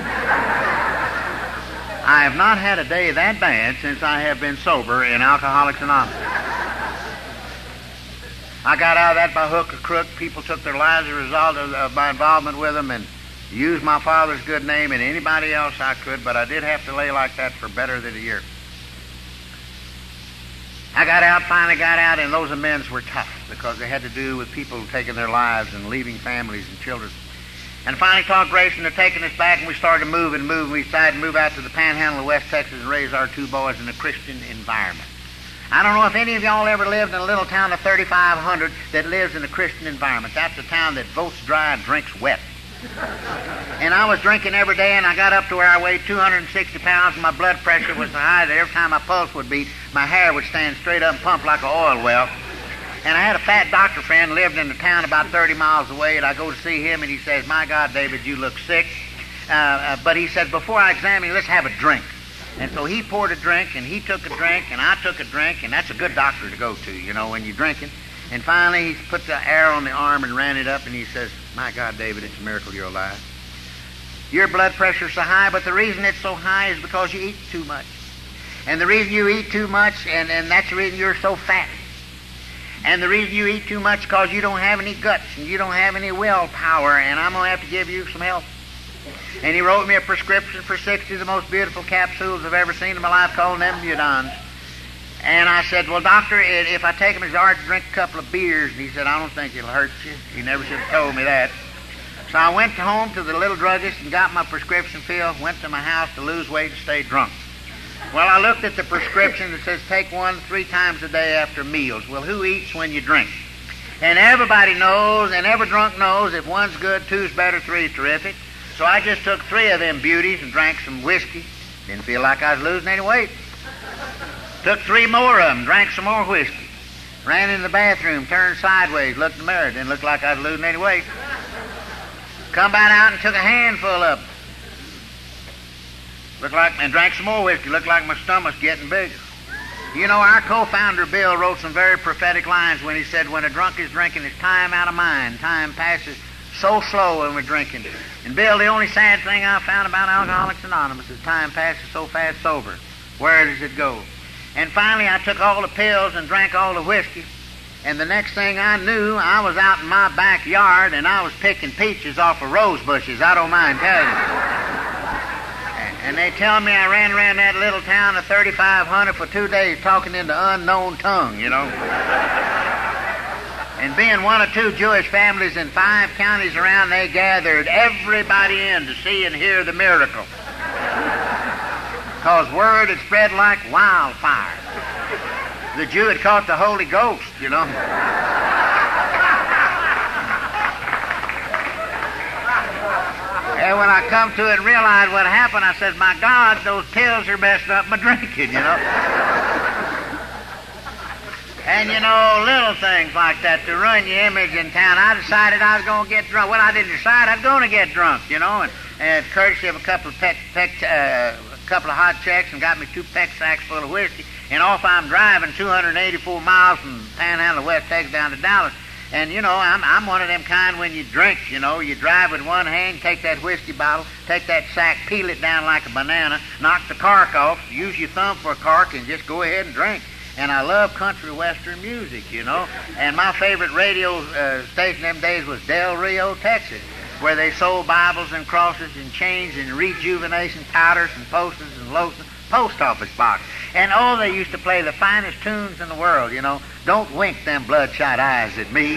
I have not had a day that bad since I have been sober in Alcoholics Anonymous. I got out of that by hook or crook. People took their lives as a result of, of my involvement with them, and used my father's good name and anybody else I could, but I did have to lay like that for better than a year. I got out, finally got out, and those amends were tough because they had to do with people taking their lives and leaving families and children. And finally talked grace, and they're taking us back, and we started to move and move, and we decided to move out to the panhandle of West Texas and raise our two boys in a Christian environment. I don't know if any of y'all ever lived in a little town of thirty-five hundred that lives in a Christian environment. That's a town that votes dry and drinks wet. And I was drinking every day, and I got up to where I weighed two hundred sixty pounds, and my blood pressure was so high that every time my pulse would beat, my hair would stand straight up and pump like an oil well. And I had a fat doctor friend lived in the town about thirty miles away, and I go to see him, and he says, my God, David, you look sick. Uh, uh, but he said, before I examine you, let's have a drink. And so he poured a drink, and he took a drink, and I took a drink, and that's a good doctor to go to, you know, when you're drinking. And finally, he put the air on the arm and ran it up, and he says, my God, David, it's a miracle you're alive. Your blood pressure's so high, but the reason it's so high is because you eat too much. And the reason you eat too much, and, and that's the reason you're so fat. And the reason you eat too much is because you don't have any guts, and you don't have any willpower, and I'm going to have to give you some help. And he wrote me a prescription for sixty of the most beautiful capsules I've ever seen in my life called Nembutalins. And I said, well, doctor, if I take them, it's hard to drink a couple of beers. And he said, I don't think it'll hurt you. He never should have told me that. So I went home to the little druggist and got my prescription filled, went to my house to lose weight and stay drunk. Well, I looked at the prescription that says take one three times a day after meals. Well, who eats when you drink? And everybody knows, and every drunk knows, if one's good, two's better, three's terrific. So I just took three of them beauties and drank some whiskey. Didn't feel like I was losing any weight. Took three more of them, drank some more whiskey. Ran in the bathroom, turned sideways, looked in the mirror. Didn't look like I was losing any weight. Come back out and took a handful of them. Looked like, and drank some more whiskey. Looked like my stomach's getting bigger. You know, our co-founder, Bill, wrote some very prophetic lines when he said, when a drunk is drinking, it's time out of mind. Time passes so slow when we're drinking. And Bill, the only sad thing I found about Alcoholics Anonymous is time passes so fast sober. Where does it go? And finally, I took all the pills and drank all the whiskey. And the next thing I knew, I was out in my backyard and I was picking peaches off of rose bushes. I don't mind telling you. And they tell me I ran around that little town of thirty-five hundred for two days talking in the unknown tongue, you know. And being one of two Jewish families in five counties around, they gathered everybody in to see and hear the miracle. Because word had spread like wildfire. The Jew had caught the Holy Ghost, you know. And when I come to it and realized what happened, I said, my God, those pills are messing up my drinking, you know. And, you know, little things like that to ruin your image in town. I decided I was going to get drunk. Well, I didn't decide. I was going to get drunk, you know, and, and courtesy of a couple of peck, peck, uh, a couple of hot checks and got me two peck sacks full of whiskey. And off I'm driving two hundred eighty-four miles from Panhandle, West Texas, down to Dallas. And, you know, I'm, I'm one of them kind when you drink, you know, you drive with one hand, take that whiskey bottle, take that sack, peel it down like a banana, knock the cork off, use your thumb for a cork, and just go ahead and drink. And I love country western music, you know. And my favorite radio uh, station them days was Del Rio, Texas, where they sold Bibles and crosses and chains and rejuvenation powders and posters and lotions, post office box. And oh, they used to play the finest tunes in the world, you know. Don't wink them bloodshot eyes at me.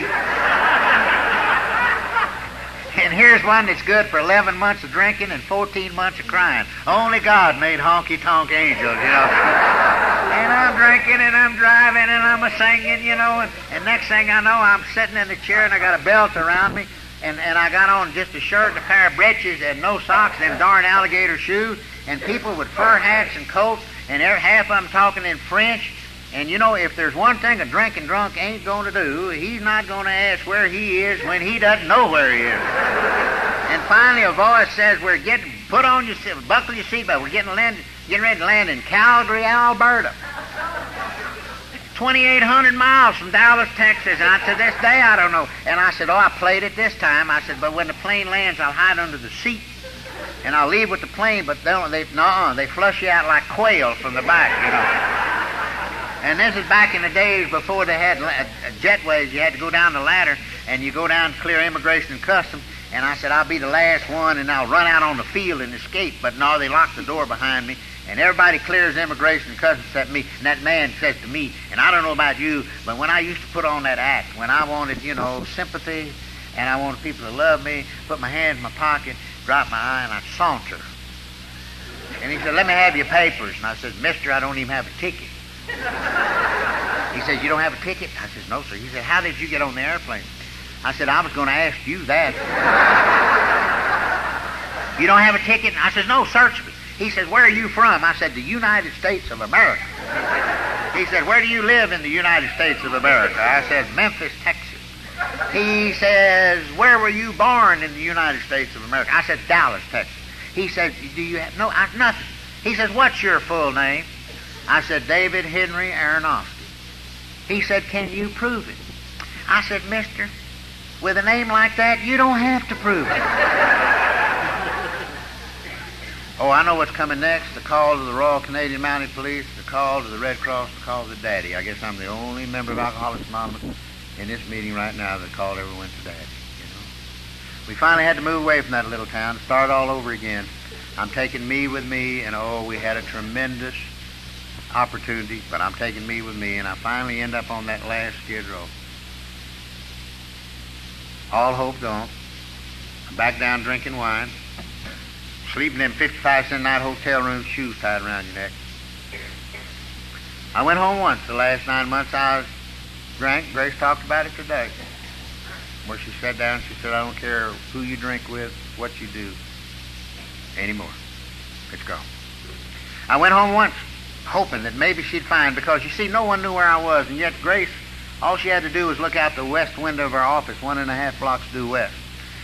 And here's one that's good for eleven months of drinking and fourteen months of crying. Only God made honky-tonk angels, you know. And I'm drinking and I'm driving and I'm a-singing, you know. And, and next thing I know, I'm sitting in the chair and I got a belt around me. And, and I got on just a shirt and a pair of breeches and no socks and darn alligator shoes. And people with fur hats and coats, and every, half of them talking in French. And, you know, if there's one thing a drinking drunk ain't going to do, he's not going to ask where he is when he doesn't know where he is. And finally a voice says, we're getting, put on your, buckle your seatbelt, we're getting, land, getting ready to land in Calgary, Alberta. twenty-eight hundred miles from Dallas, Texas. And I, to this day, I don't know. And I said, oh, I played it this time. I said, but when the plane lands, I'll hide under the seat. And I'll leave with the plane, but they don't, they, no, they flush you out like quail from the back, you know. And this is back in the days before they had uh, jetways. You had to go down the ladder, and you go down to clear immigration and customs. And I said, I'll be the last one, and I'll run out on the field and escape. But no, they locked the door behind me, and everybody clears immigration and customs except me. And that man says to me, and I don't know about you, but when I used to put on that act, when I wanted, you know, sympathy, and I wanted people to love me, put my hand in my pocket, drop my eye, and I'd saunter. And he said, let me have your papers. And I said, mister, I don't even have a ticket. He said, you don't have a ticket? I said, no, sir. He said, how did you get on the airplane? I said, I was going to ask you that. You don't have a ticket? I said, no, search me. He said, where are you from? I said, the United States of America. He said, where do you live in the United States of America? I said, Memphis, Texas. He says, where were you born in the United States of America? I said, Dallas, Texas. He said, do you have, no, I, nothing. He says, what's your full name? I said, David Henry Aronofsky. He said, can you prove it? I said, mister, with a name like that, you don't have to prove it. Oh, I know what's coming next. The call to the Royal Canadian Mounted Police, the call to the Red Cross, the call to the Daddy. I guess I'm the only member of Alcoholics Anonymous in this meeting right now that called everyone to Daddy, you know. We finally had to move away from that little town, start all over again. I'm taking me with me, and oh, we had a tremendous opportunity, but I'm taking me with me, and I finally end up on that last skid row. All hope gone. I'm back down drinking wine, sleeping in fifty-five cent a night hotel rooms, shoes tied around your neck. I went home once the last nine months I was drank. Grace talked about it today, where she sat down and she said, I don't care who you drink with, what you do anymore. It's gone. I went home once, hoping that maybe she'd find, because you see, no one knew where I was, and yet Grace, all she had to do was look out the west window of our office, one and a half blocks due west.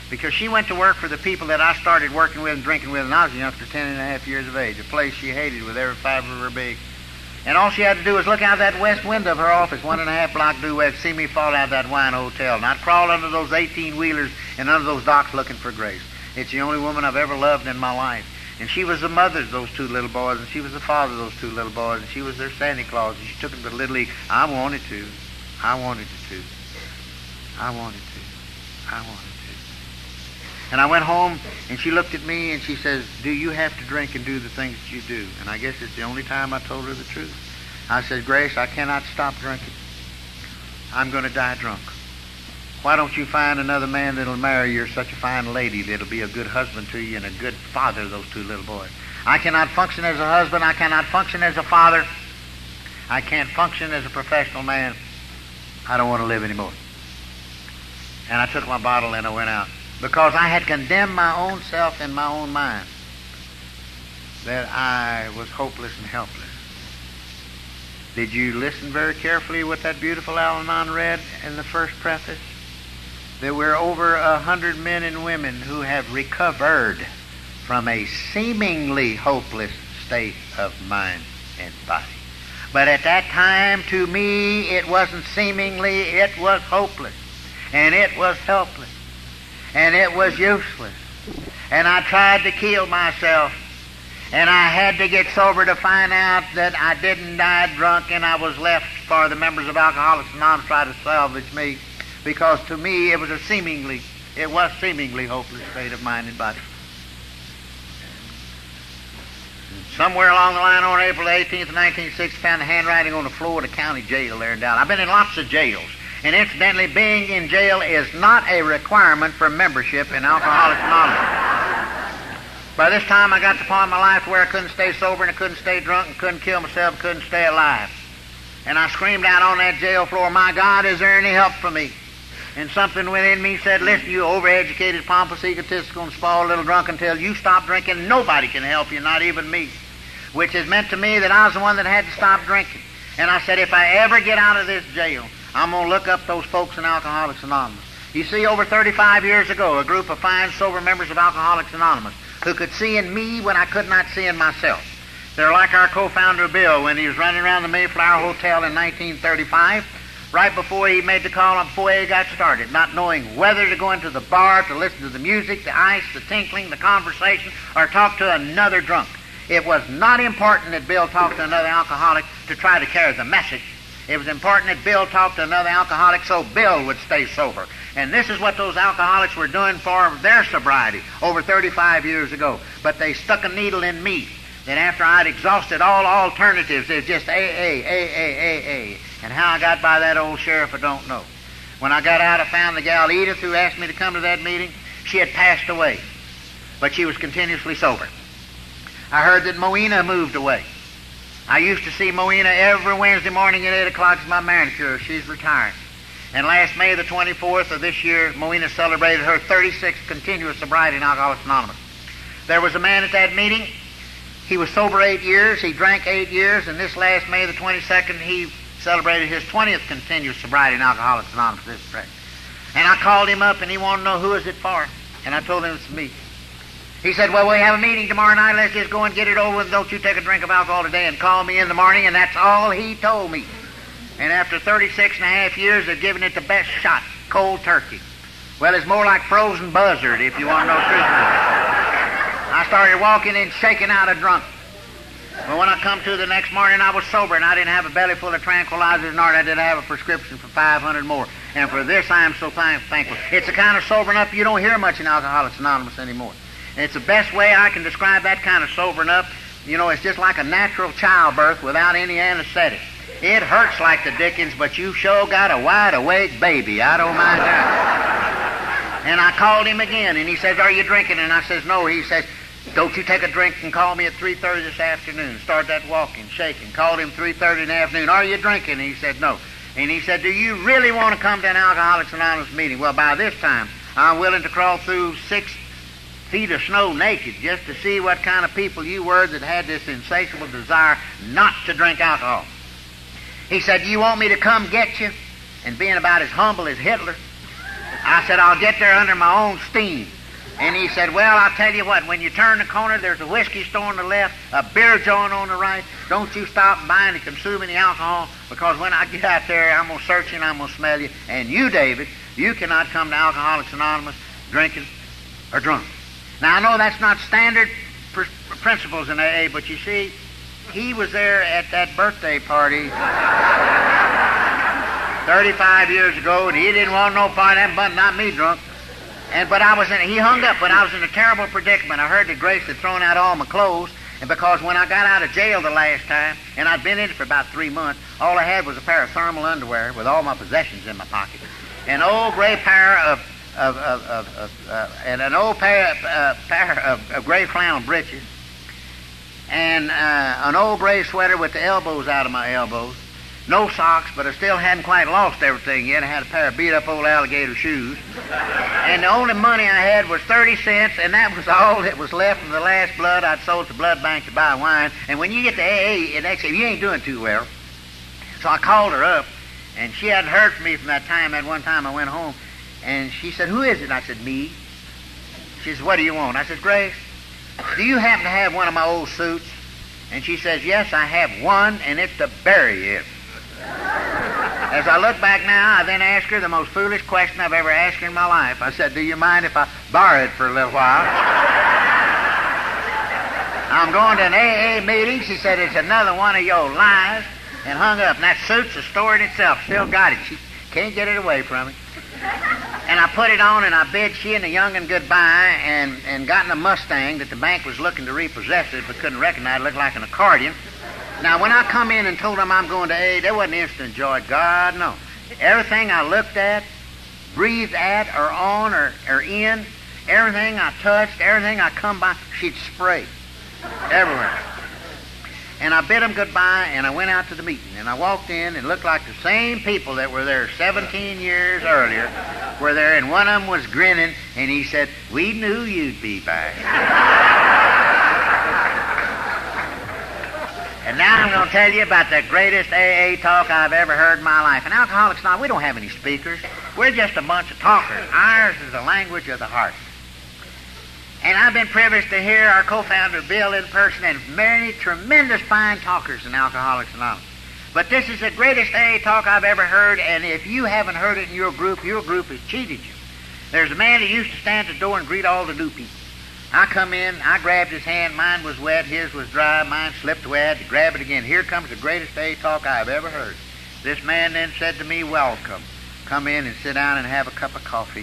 because she went to work for the people that I started working with and drinking with when I was a youngster, ten and a half years of age, a place she hated with every fiber of her being. And all she had to do was look out that west window of her office, one and a half block due west, see me fall out of that wine hotel. And I'd crawl under those eighteen-wheelers and under those docks looking for Grace. It's the only woman I've ever loved in my life. And she was the mother of those two little boys, and she was the father of those two little boys, and she was their Santa Claus, and she took them to the Little League. I wanted to. I wanted to. I wanted to. I wanted to. And I went home, and she looked at me, and she says, do you have to drink and do the things that you do? And I guess it's the only time I told her the truth. I said, Grace, I cannot stop drinking. I'm going to die drunk. Why don't you find another man that'll marry you, or such a fine lady that'll be a good husband to you and a good father to those two little boys? I cannot function as a husband. I cannot function as a father. I can't function as a professional man. I don't want to live anymore. And I took my bottle and I went out, because I had condemned my own self in my own mind that I was hopeless and helpless. Did you listen very carefully what that beautiful Al-Anon read in the first preface? There were over a hundred men and women who have recovered from a seemingly hopeless state of mind and body. But at that time, to me, it wasn't seemingly, it was hopeless. And it was helpless. And it was useless. And I tried to kill myself. And I had to get sober to find out that I didn't die drunk, and I was left for the members of Alcoholics Anonymous to try to salvage me. Because to me, it was a seemingly, it was seemingly hopeless state of mind and body. Somewhere along the line on April eighteenth, nineteen sixty, found the handwriting on the floor of the county jail there in Dallas. I've been in lots of jails. And incidentally, being in jail is not a requirement for membership in Alcoholics Anonymous. By this time, I got to the point in my life where I couldn't stay sober and I couldn't stay drunk and couldn't kill myself, couldn't stay alive. And I screamed out on that jail floor, my God, is there any help for me? And something within me said, listen, you overeducated, pompous, egotistical, and spoiled little drunk, until you stop drinking, nobody can help you, not even me. Which has meant to me that I was the one that had to stop drinking. And I said, if I ever get out of this jail, I'm going to look up those folks in Alcoholics Anonymous. You see, over thirty-five years ago, a group of fine, sober members of Alcoholics Anonymous who could see in me what I could not see in myself. They're like our co-founder, Bill, when he was running around the Mayflower Hotel in nineteen thirty-five, right before he made the call and before he got started, not knowing whether to go into the bar to listen to the music, the ice, the tinkling, the conversation, or talk to another drunk. It was not important that Bill talked to another alcoholic to try to carry the message. It was important that Bill talked to another alcoholic so Bill would stay sober. And this is what those alcoholics were doing for their sobriety over thirty-five years ago. But they stuck a needle in me. Then after I'd exhausted all alternatives, it was just A A, A A, A A. And how I got by that old sheriff, I don't know. When I got out, I found the gal Edith who asked me to come to that meeting. She had passed away, but she was continuously sober. I heard that Moena moved away. I used to see Moena every Wednesday morning at eight o'clock as my manicure. She's retired. And last May the twenty-fourth of this year, Moena celebrated her thirty-sixth continuous sobriety in Alcoholics Anonymous. There was a man at that meeting. He was sober eight years. He drank eight years. And this last May the twenty-second, he celebrated his twentieth continuous sobriety in Alcoholics Anonymous. This spring. And I called him up, and he wanted to know who is it for. And I told him it's me. He said, well, we have a meeting tomorrow night. Let's just go and get it over with. Don't you take a drink of alcohol today, and call me in the morning. And that's all he told me. And after thirty-six and a half years of giving it the best shot, cold turkey. Well, it's more like frozen buzzard, if you want to know the truth. I started walking and shaking out a drunk. But when I come to the next morning, I was sober, and I didn't have a belly full of tranquilizers, nor did I have a prescription for five hundred more. And for this, I am so thank- thankful. It's the kind of sobering up you don't hear much in Alcoholics Anonymous anymore. And it's the best way I can describe that kind of sobering up. You know, it's just like a natural childbirth without any anesthetic. It hurts like the dickens, but you sure got a wide-awake baby. I don't mind that. And I called him again, and he says, are you drinking? And I says, no. He says, don't you take a drink and call me at three thirty this afternoon. Start that walking, shaking. Called him three thirty in the afternoon. Are you drinking? And he said, no. And he said, do you really want to come to an Alcoholics Anonymous meeting? Well, by this time, I'm willing to crawl through six feet of snow naked just to see what kind of people you were that had this insatiable desire not to drink alcohol. He said, you want me to come get you? And being about as humble as Hitler, I said, I'll get there under my own steam. And he said, well, I'll tell you what, when you turn the corner, there's a whiskey store on the left, a beer joint on the right. Don't you stop and buy and consume any alcohol, because when I get out there, I'm going to search you and I'm going to smell you. And you, David, you cannot come to Alcoholics Anonymous drinking or drunk. Now, I know that's not standard pr- principles in A A, but you see, he was there at that birthday party thirty-five years ago, and he didn't want no part of that, but not me drunk. And but I was in, he hung up, but I was in a terrible predicament. I heard that Grace had thrown out all my clothes, and because when I got out of jail the last time, and I'd been in it for about three months, all I had was a pair of thermal underwear with all my possessions in my pocket, an old gray pair of, of, of, of, of uh, and an old pair, uh, pair of, of gray flannel breeches, and uh, an old gray sweater with the elbows out of my elbows. No socks, but I still hadn't quite lost everything yet. I had a pair of beat-up old alligator shoes. And the only money I had was thirty cents, and that was all that was left from the last blood I'd sold to Blood Bank to buy wine. And when you get to A A, and they say, you ain't doing too well. So I called her up, and she hadn't heard from me from that time. At one time I went home, and she said, who is it? And I said, me. She said, what do you want? I said, Grace, do you happen to have one of my old suits? And she says, yes, I have one, and it's to bury it. As I look back now, I then asked her the most foolish question I've ever asked her in my life. I said, do you mind if I borrow it for a little while? I'm going to an A A meeting. She said, it's another one of your lies, and hung up. And that suit's a story in itself. Still got it. She can't get it away from me. And I put it on, and I bid she and the young'un goodbye, and, and got in a Mustang that the bank was looking to repossess it, but couldn't recognize. It looked like an accordion. Now, when I come in and told them I'm going to A A, there wasn't instant joy. God, no. Everything I looked at, breathed at, or on, or, or in, everything I touched, everything I come by, she'd spray everywhere. And I bid them goodbye, and I went out to the meeting. And I walked in, and it looked like the same people that were there seventeen years earlier were there, and one of them was grinning, and he said, we knew you'd be back. And now I'm going to tell you about the greatest A A talk I've ever heard in my life. In Alcoholics Anonymous, we don't have any speakers. We're just a bunch of talkers. Ours is the language of the heart. And I've been privileged to hear our co-founder Bill in person and many tremendous fine talkers in Alcoholics Anonymous. But this is the greatest A A talk I've ever heard, and if you haven't heard it in your group, your group has cheated you. There's a man that used to stand at the door and greet all the new people. I come in, I grabbed his hand, mine was wet, his was dry, mine slipped away, I had to grab it again. Here comes the greatest A A talk I've ever heard. This man then said to me, welcome. Come in and sit down and have a cup of coffee.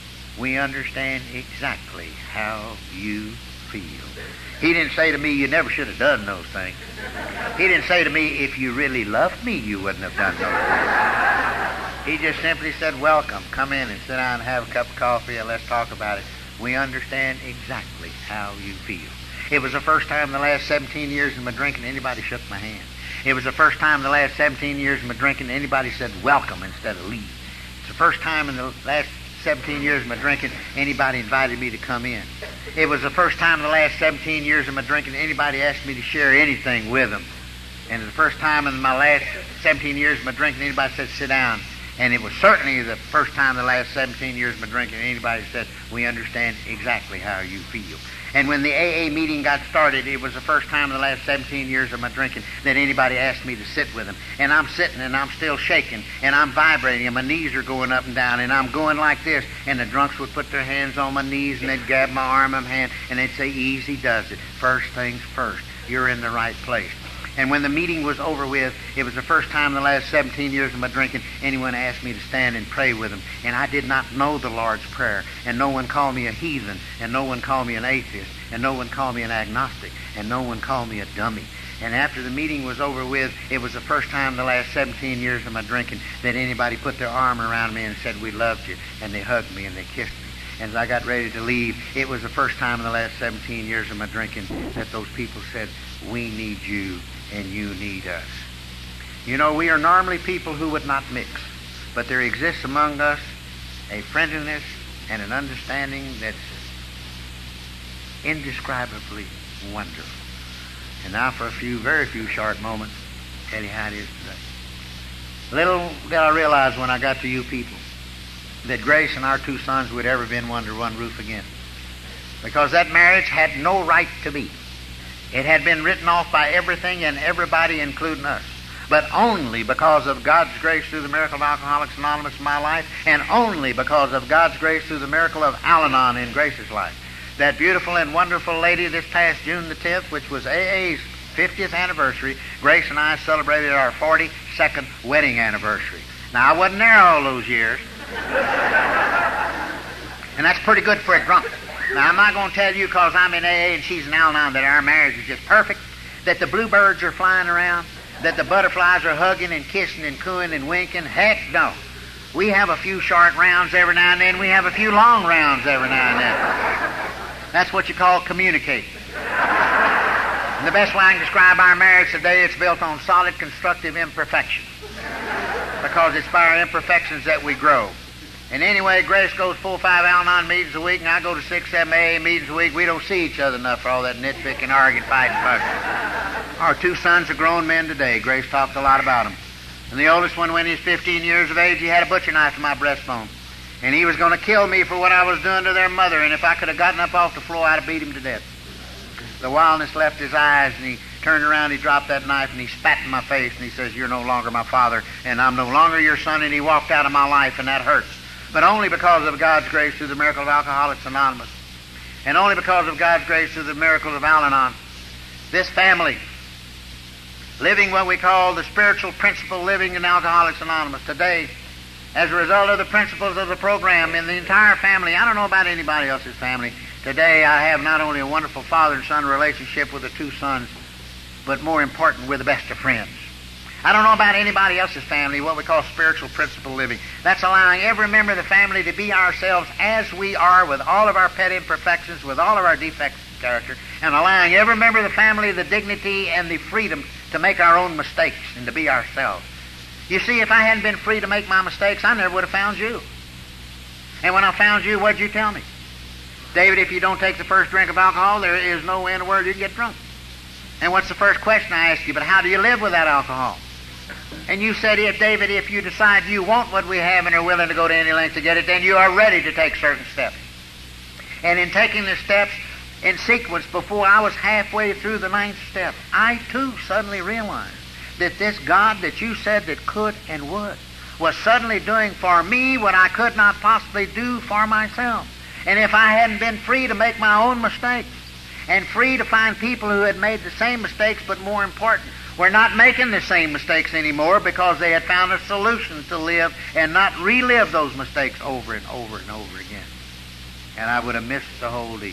We understand exactly how you feel. He didn't say to me, you never should have done those things. He didn't say to me, if you really loved me, you wouldn't have done those things. He just simply said, welcome. Come in and sit down and have a cup of coffee and let's talk about it. We understand exactly how you feel. It was the first time in the last seventeen years of my drinking anybody shook my hand. It was the first time in the last seventeen years of my drinking anybody said welcome instead of leave. It's the first time in the last seventeen years of my drinking anybody invited me to come in. It was the first time in the last seventeen years of my drinking anybody asked me to share anything with them. And the first time in my last seventeen years of my drinking anybody said sit down. And it was certainly the first time in the last seventeen years of my drinking anybody said, we understand exactly how you feel. And when the A A meeting got started, it was the first time in the last seventeen years of my drinking that anybody asked me to sit with them. And I'm sitting and I'm still shaking and I'm vibrating and my knees are going up and down and I'm going like this. And the drunks would put their hands on my knees and they'd grab my arm and hand and they'd say, easy does it. First things first. You're in the right place. And when the meeting was over with, it was the first time in the last seventeen years of my drinking anyone asked me to stand and pray with them. And I did not know the Lord's Prayer. And no one called me a heathen. And no one called me an atheist. And no one called me an agnostic. And no one called me a dummy. And after the meeting was over with, it was the first time in the last seventeen years of my drinking that anybody put their arm around me and said, we loved you. And they hugged me and they kissed me. And as I got ready to leave, it was the first time in the last seventeen years of my drinking that those people said, we need you and you need us. You know, we are normally people who would not mix, but there exists among us a friendliness and an understanding that's indescribably wonderful. And now for a few, very few short moments, tell you how it is today. Little did I realize when I got to you people that Grace and our two sons would ever been under one roof again. Because that marriage had no right to be. It had been written off by everything and everybody, including us. But only because of God's grace through the miracle of Alcoholics Anonymous in my life, and only because of God's grace through the miracle of Al-Anon in Grace's life. That beautiful and wonderful lady this past June the tenth, which was A A's fiftieth anniversary, Grace and I celebrated our forty-second wedding anniversary. Now, I wasn't there all those years. And that's pretty good for a drunk. Now, I'm not going to tell you because I'm in A A and she's in Al-Anon that our marriage is just perfect, that the bluebirds are flying around, that the butterflies are hugging and kissing and cooing and winking. Heck no. We have a few short rounds every now and then. We have a few long rounds every now and then. That's what you call communicating. And the best way I can describe our marriage today, it's built on solid, constructive imperfection. Because it's by our imperfections that we grow. And anyway, Grace goes four or five Al-Anon meetings a week, and I go to six, seven A A meetings a week. We don't see each other enough for all that nitpicking, arguing, fighting, fussing. Our two sons are grown men today. Grace talked a lot about them. And the oldest one, when he was fifteen years of age, he had a butcher knife in my breastbone. And he was going to kill me for what I was doing to their mother, and if I could have gotten up off the floor, I'd have beat him to death. The wildness left his eyes, and he turned around, he dropped that knife, and he spat in my face, and he says, "You're no longer my father, and I'm no longer your son," and he walked out of my life, and that hurts. But only because of God's grace through the miracle of Alcoholics Anonymous, and only because of God's grace through the miracles of Al-Anon, this family, living what we call the spiritual principle living in Alcoholics Anonymous today, as a result of the principles of the program in the entire family. I don't know about anybody else's family. Today I have not only a wonderful father and son relationship with the two sons, but more important, we're the best of friends. I don't know about anybody else's family, what we call spiritual principle living. That's allowing every member of the family to be ourselves as we are, with all of our pet imperfections, with all of our defects of character, and allowing every member of the family the dignity and the freedom to make our own mistakes and to be ourselves. You see, if I hadn't been free to make my mistakes, I never would have found you. And when I found you, what'd you tell me? "David, if you don't take the first drink of alcohol, there is no way in the world you'd get drunk." And what's the first question I asked you? "But how do you live without alcohol?" And you said, "If David, if you decide you want what we have and are willing to go to any length to get it, then you are ready to take certain steps." And in taking the steps in sequence, before I was halfway through the ninth step, I too suddenly realized that this God that you said that could and would was suddenly doing for me what I could not possibly do for myself. And if I hadn't been free to make my own mistakes, and free to find people who had made the same mistakes, but more important, were not making the same mistakes anymore because they had found a solution to live and not relive those mistakes over and over and over again. And I would have missed the whole deal.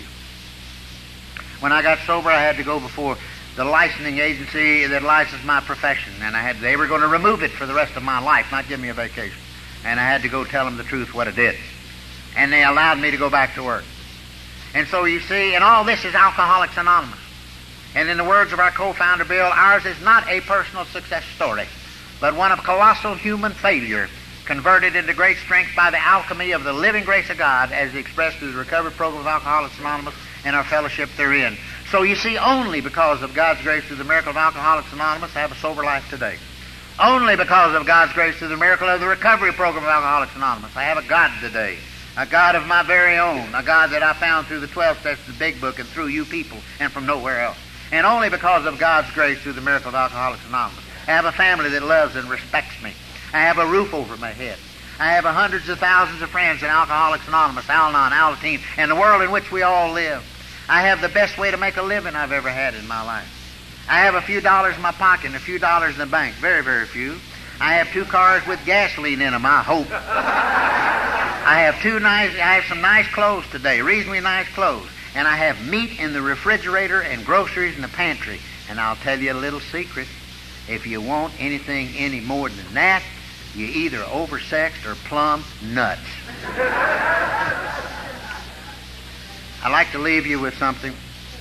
When I got sober, I had to go before the licensing agency that licensed my profession, and I had they were going to remove it for the rest of my life, not give me a vacation. And I had to go tell them the truth, what I did. And they allowed me to go back to work. And so you see, and all this is Alcoholics Anonymous. And in the words of our co-founder Bill, ours is not a personal success story, but one of colossal human failure, converted into great strength by the alchemy of the living grace of God as expressed through the recovery program of Alcoholics Anonymous and our fellowship therein. So you see, only because of God's grace through the miracle of Alcoholics Anonymous, I have a sober life today. Only because of God's grace through the miracle of the recovery program of Alcoholics Anonymous, I have a God today. A God of my very own. A God that I found through the twelve steps of the Big Book and through you people and from nowhere else. And only because of God's grace through the miracle of Alcoholics Anonymous, I have a family that loves and respects me. I have a roof over my head. I have hundreds of thousands of friends in Alcoholics Anonymous, Al-Anon, Alateen, and the world in which we all live. I have the best way to make a living I've ever had in my life. I have a few dollars in my pocket and a few dollars in the bank. Very, very few. I have two cars with gasoline in them, I hope. I have two nice, I have some nice clothes today, reasonably nice clothes. And I have meat in the refrigerator and groceries in the pantry. And I'll tell you a little secret. If you want anything any more than that, you either oversexed or plumb nuts. I'd like to leave you with something.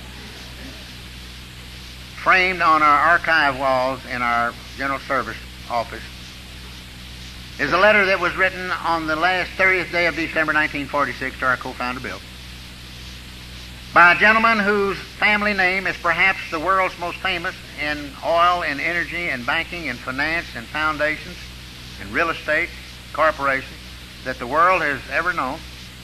Framed on our archive walls in our General Service office is a letter that was written on the last thirtieth day of December nineteen forty-six to our co-founder Bill by a gentleman whose family name is perhaps the world's most famous in oil and energy and banking and finance and foundations and real estate corporations. that the world has ever known.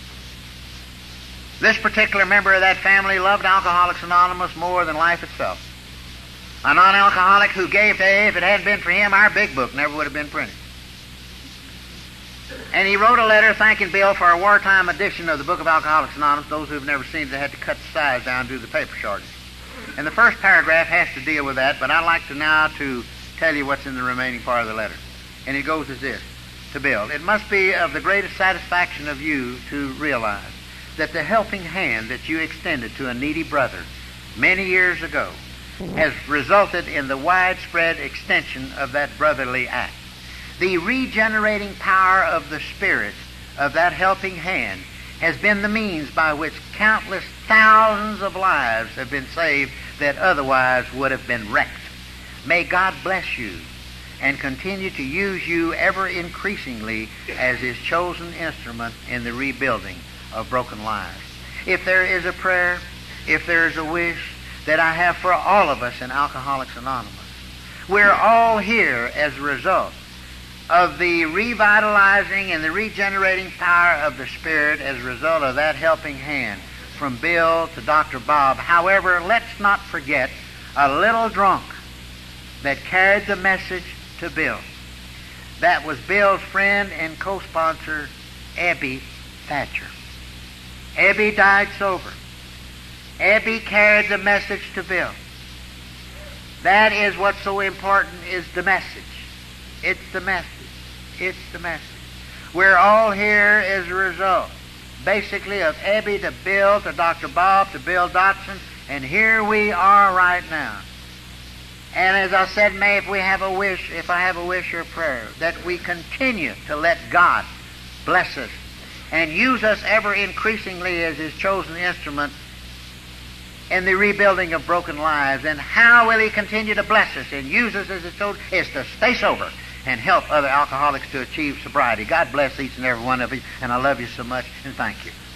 This particular member of that family loved Alcoholics Anonymous more than life itself. A non-alcoholic who gave to A A, if it hadn't been for him, our big book never would have been printed. And he wrote a letter thanking Bill for a wartime edition of the Book of Alcoholics Anonymous. Those who've never seen it, they had to cut the size down due to the paper shortage. And the first paragraph has to deal with that, but I'd like to now to tell you what's in the remaining part of the letter. And it goes as this, to Bill. It must be of the greatest satisfaction of you to realize that the helping hand that you extended to a needy brother many years ago has resulted in the widespread extension of that brotherly act. The regenerating power of the Spirit of that helping hand has been the means by which countless thousands of lives have been saved that otherwise would have been wrecked. May God bless you and continue to use you ever increasingly as His chosen instrument in the rebuilding of broken lives. If there is a prayer, if there is a wish that I have for all of us in Alcoholics Anonymous, we're all here as a result of the revitalizing and the regenerating power of the Spirit as a result of that helping hand from Bill to Doctor Bob. However, let's not forget a little drunk that carried the message to Bill. That was Bill's friend and co-sponsor, Abby Thatcher. Abby died sober. Abby carried the message to Bill. That is what's so important, is the message. It's the message. It's the message. We're all here as a result, basically, of Abby to Bill to Doctor Bob to Bill Dotson, and here we are right now. And as I said, may if we have a wish, if I have a wish or a prayer, that we continue to let God bless us and use us ever increasingly as His chosen instrument in the rebuilding of broken lives. And how will He continue to bless us and use us as His chosen? Is to stay sober and help other alcoholics to achieve sobriety. God bless each and every one of you, and I love you so much, and thank you.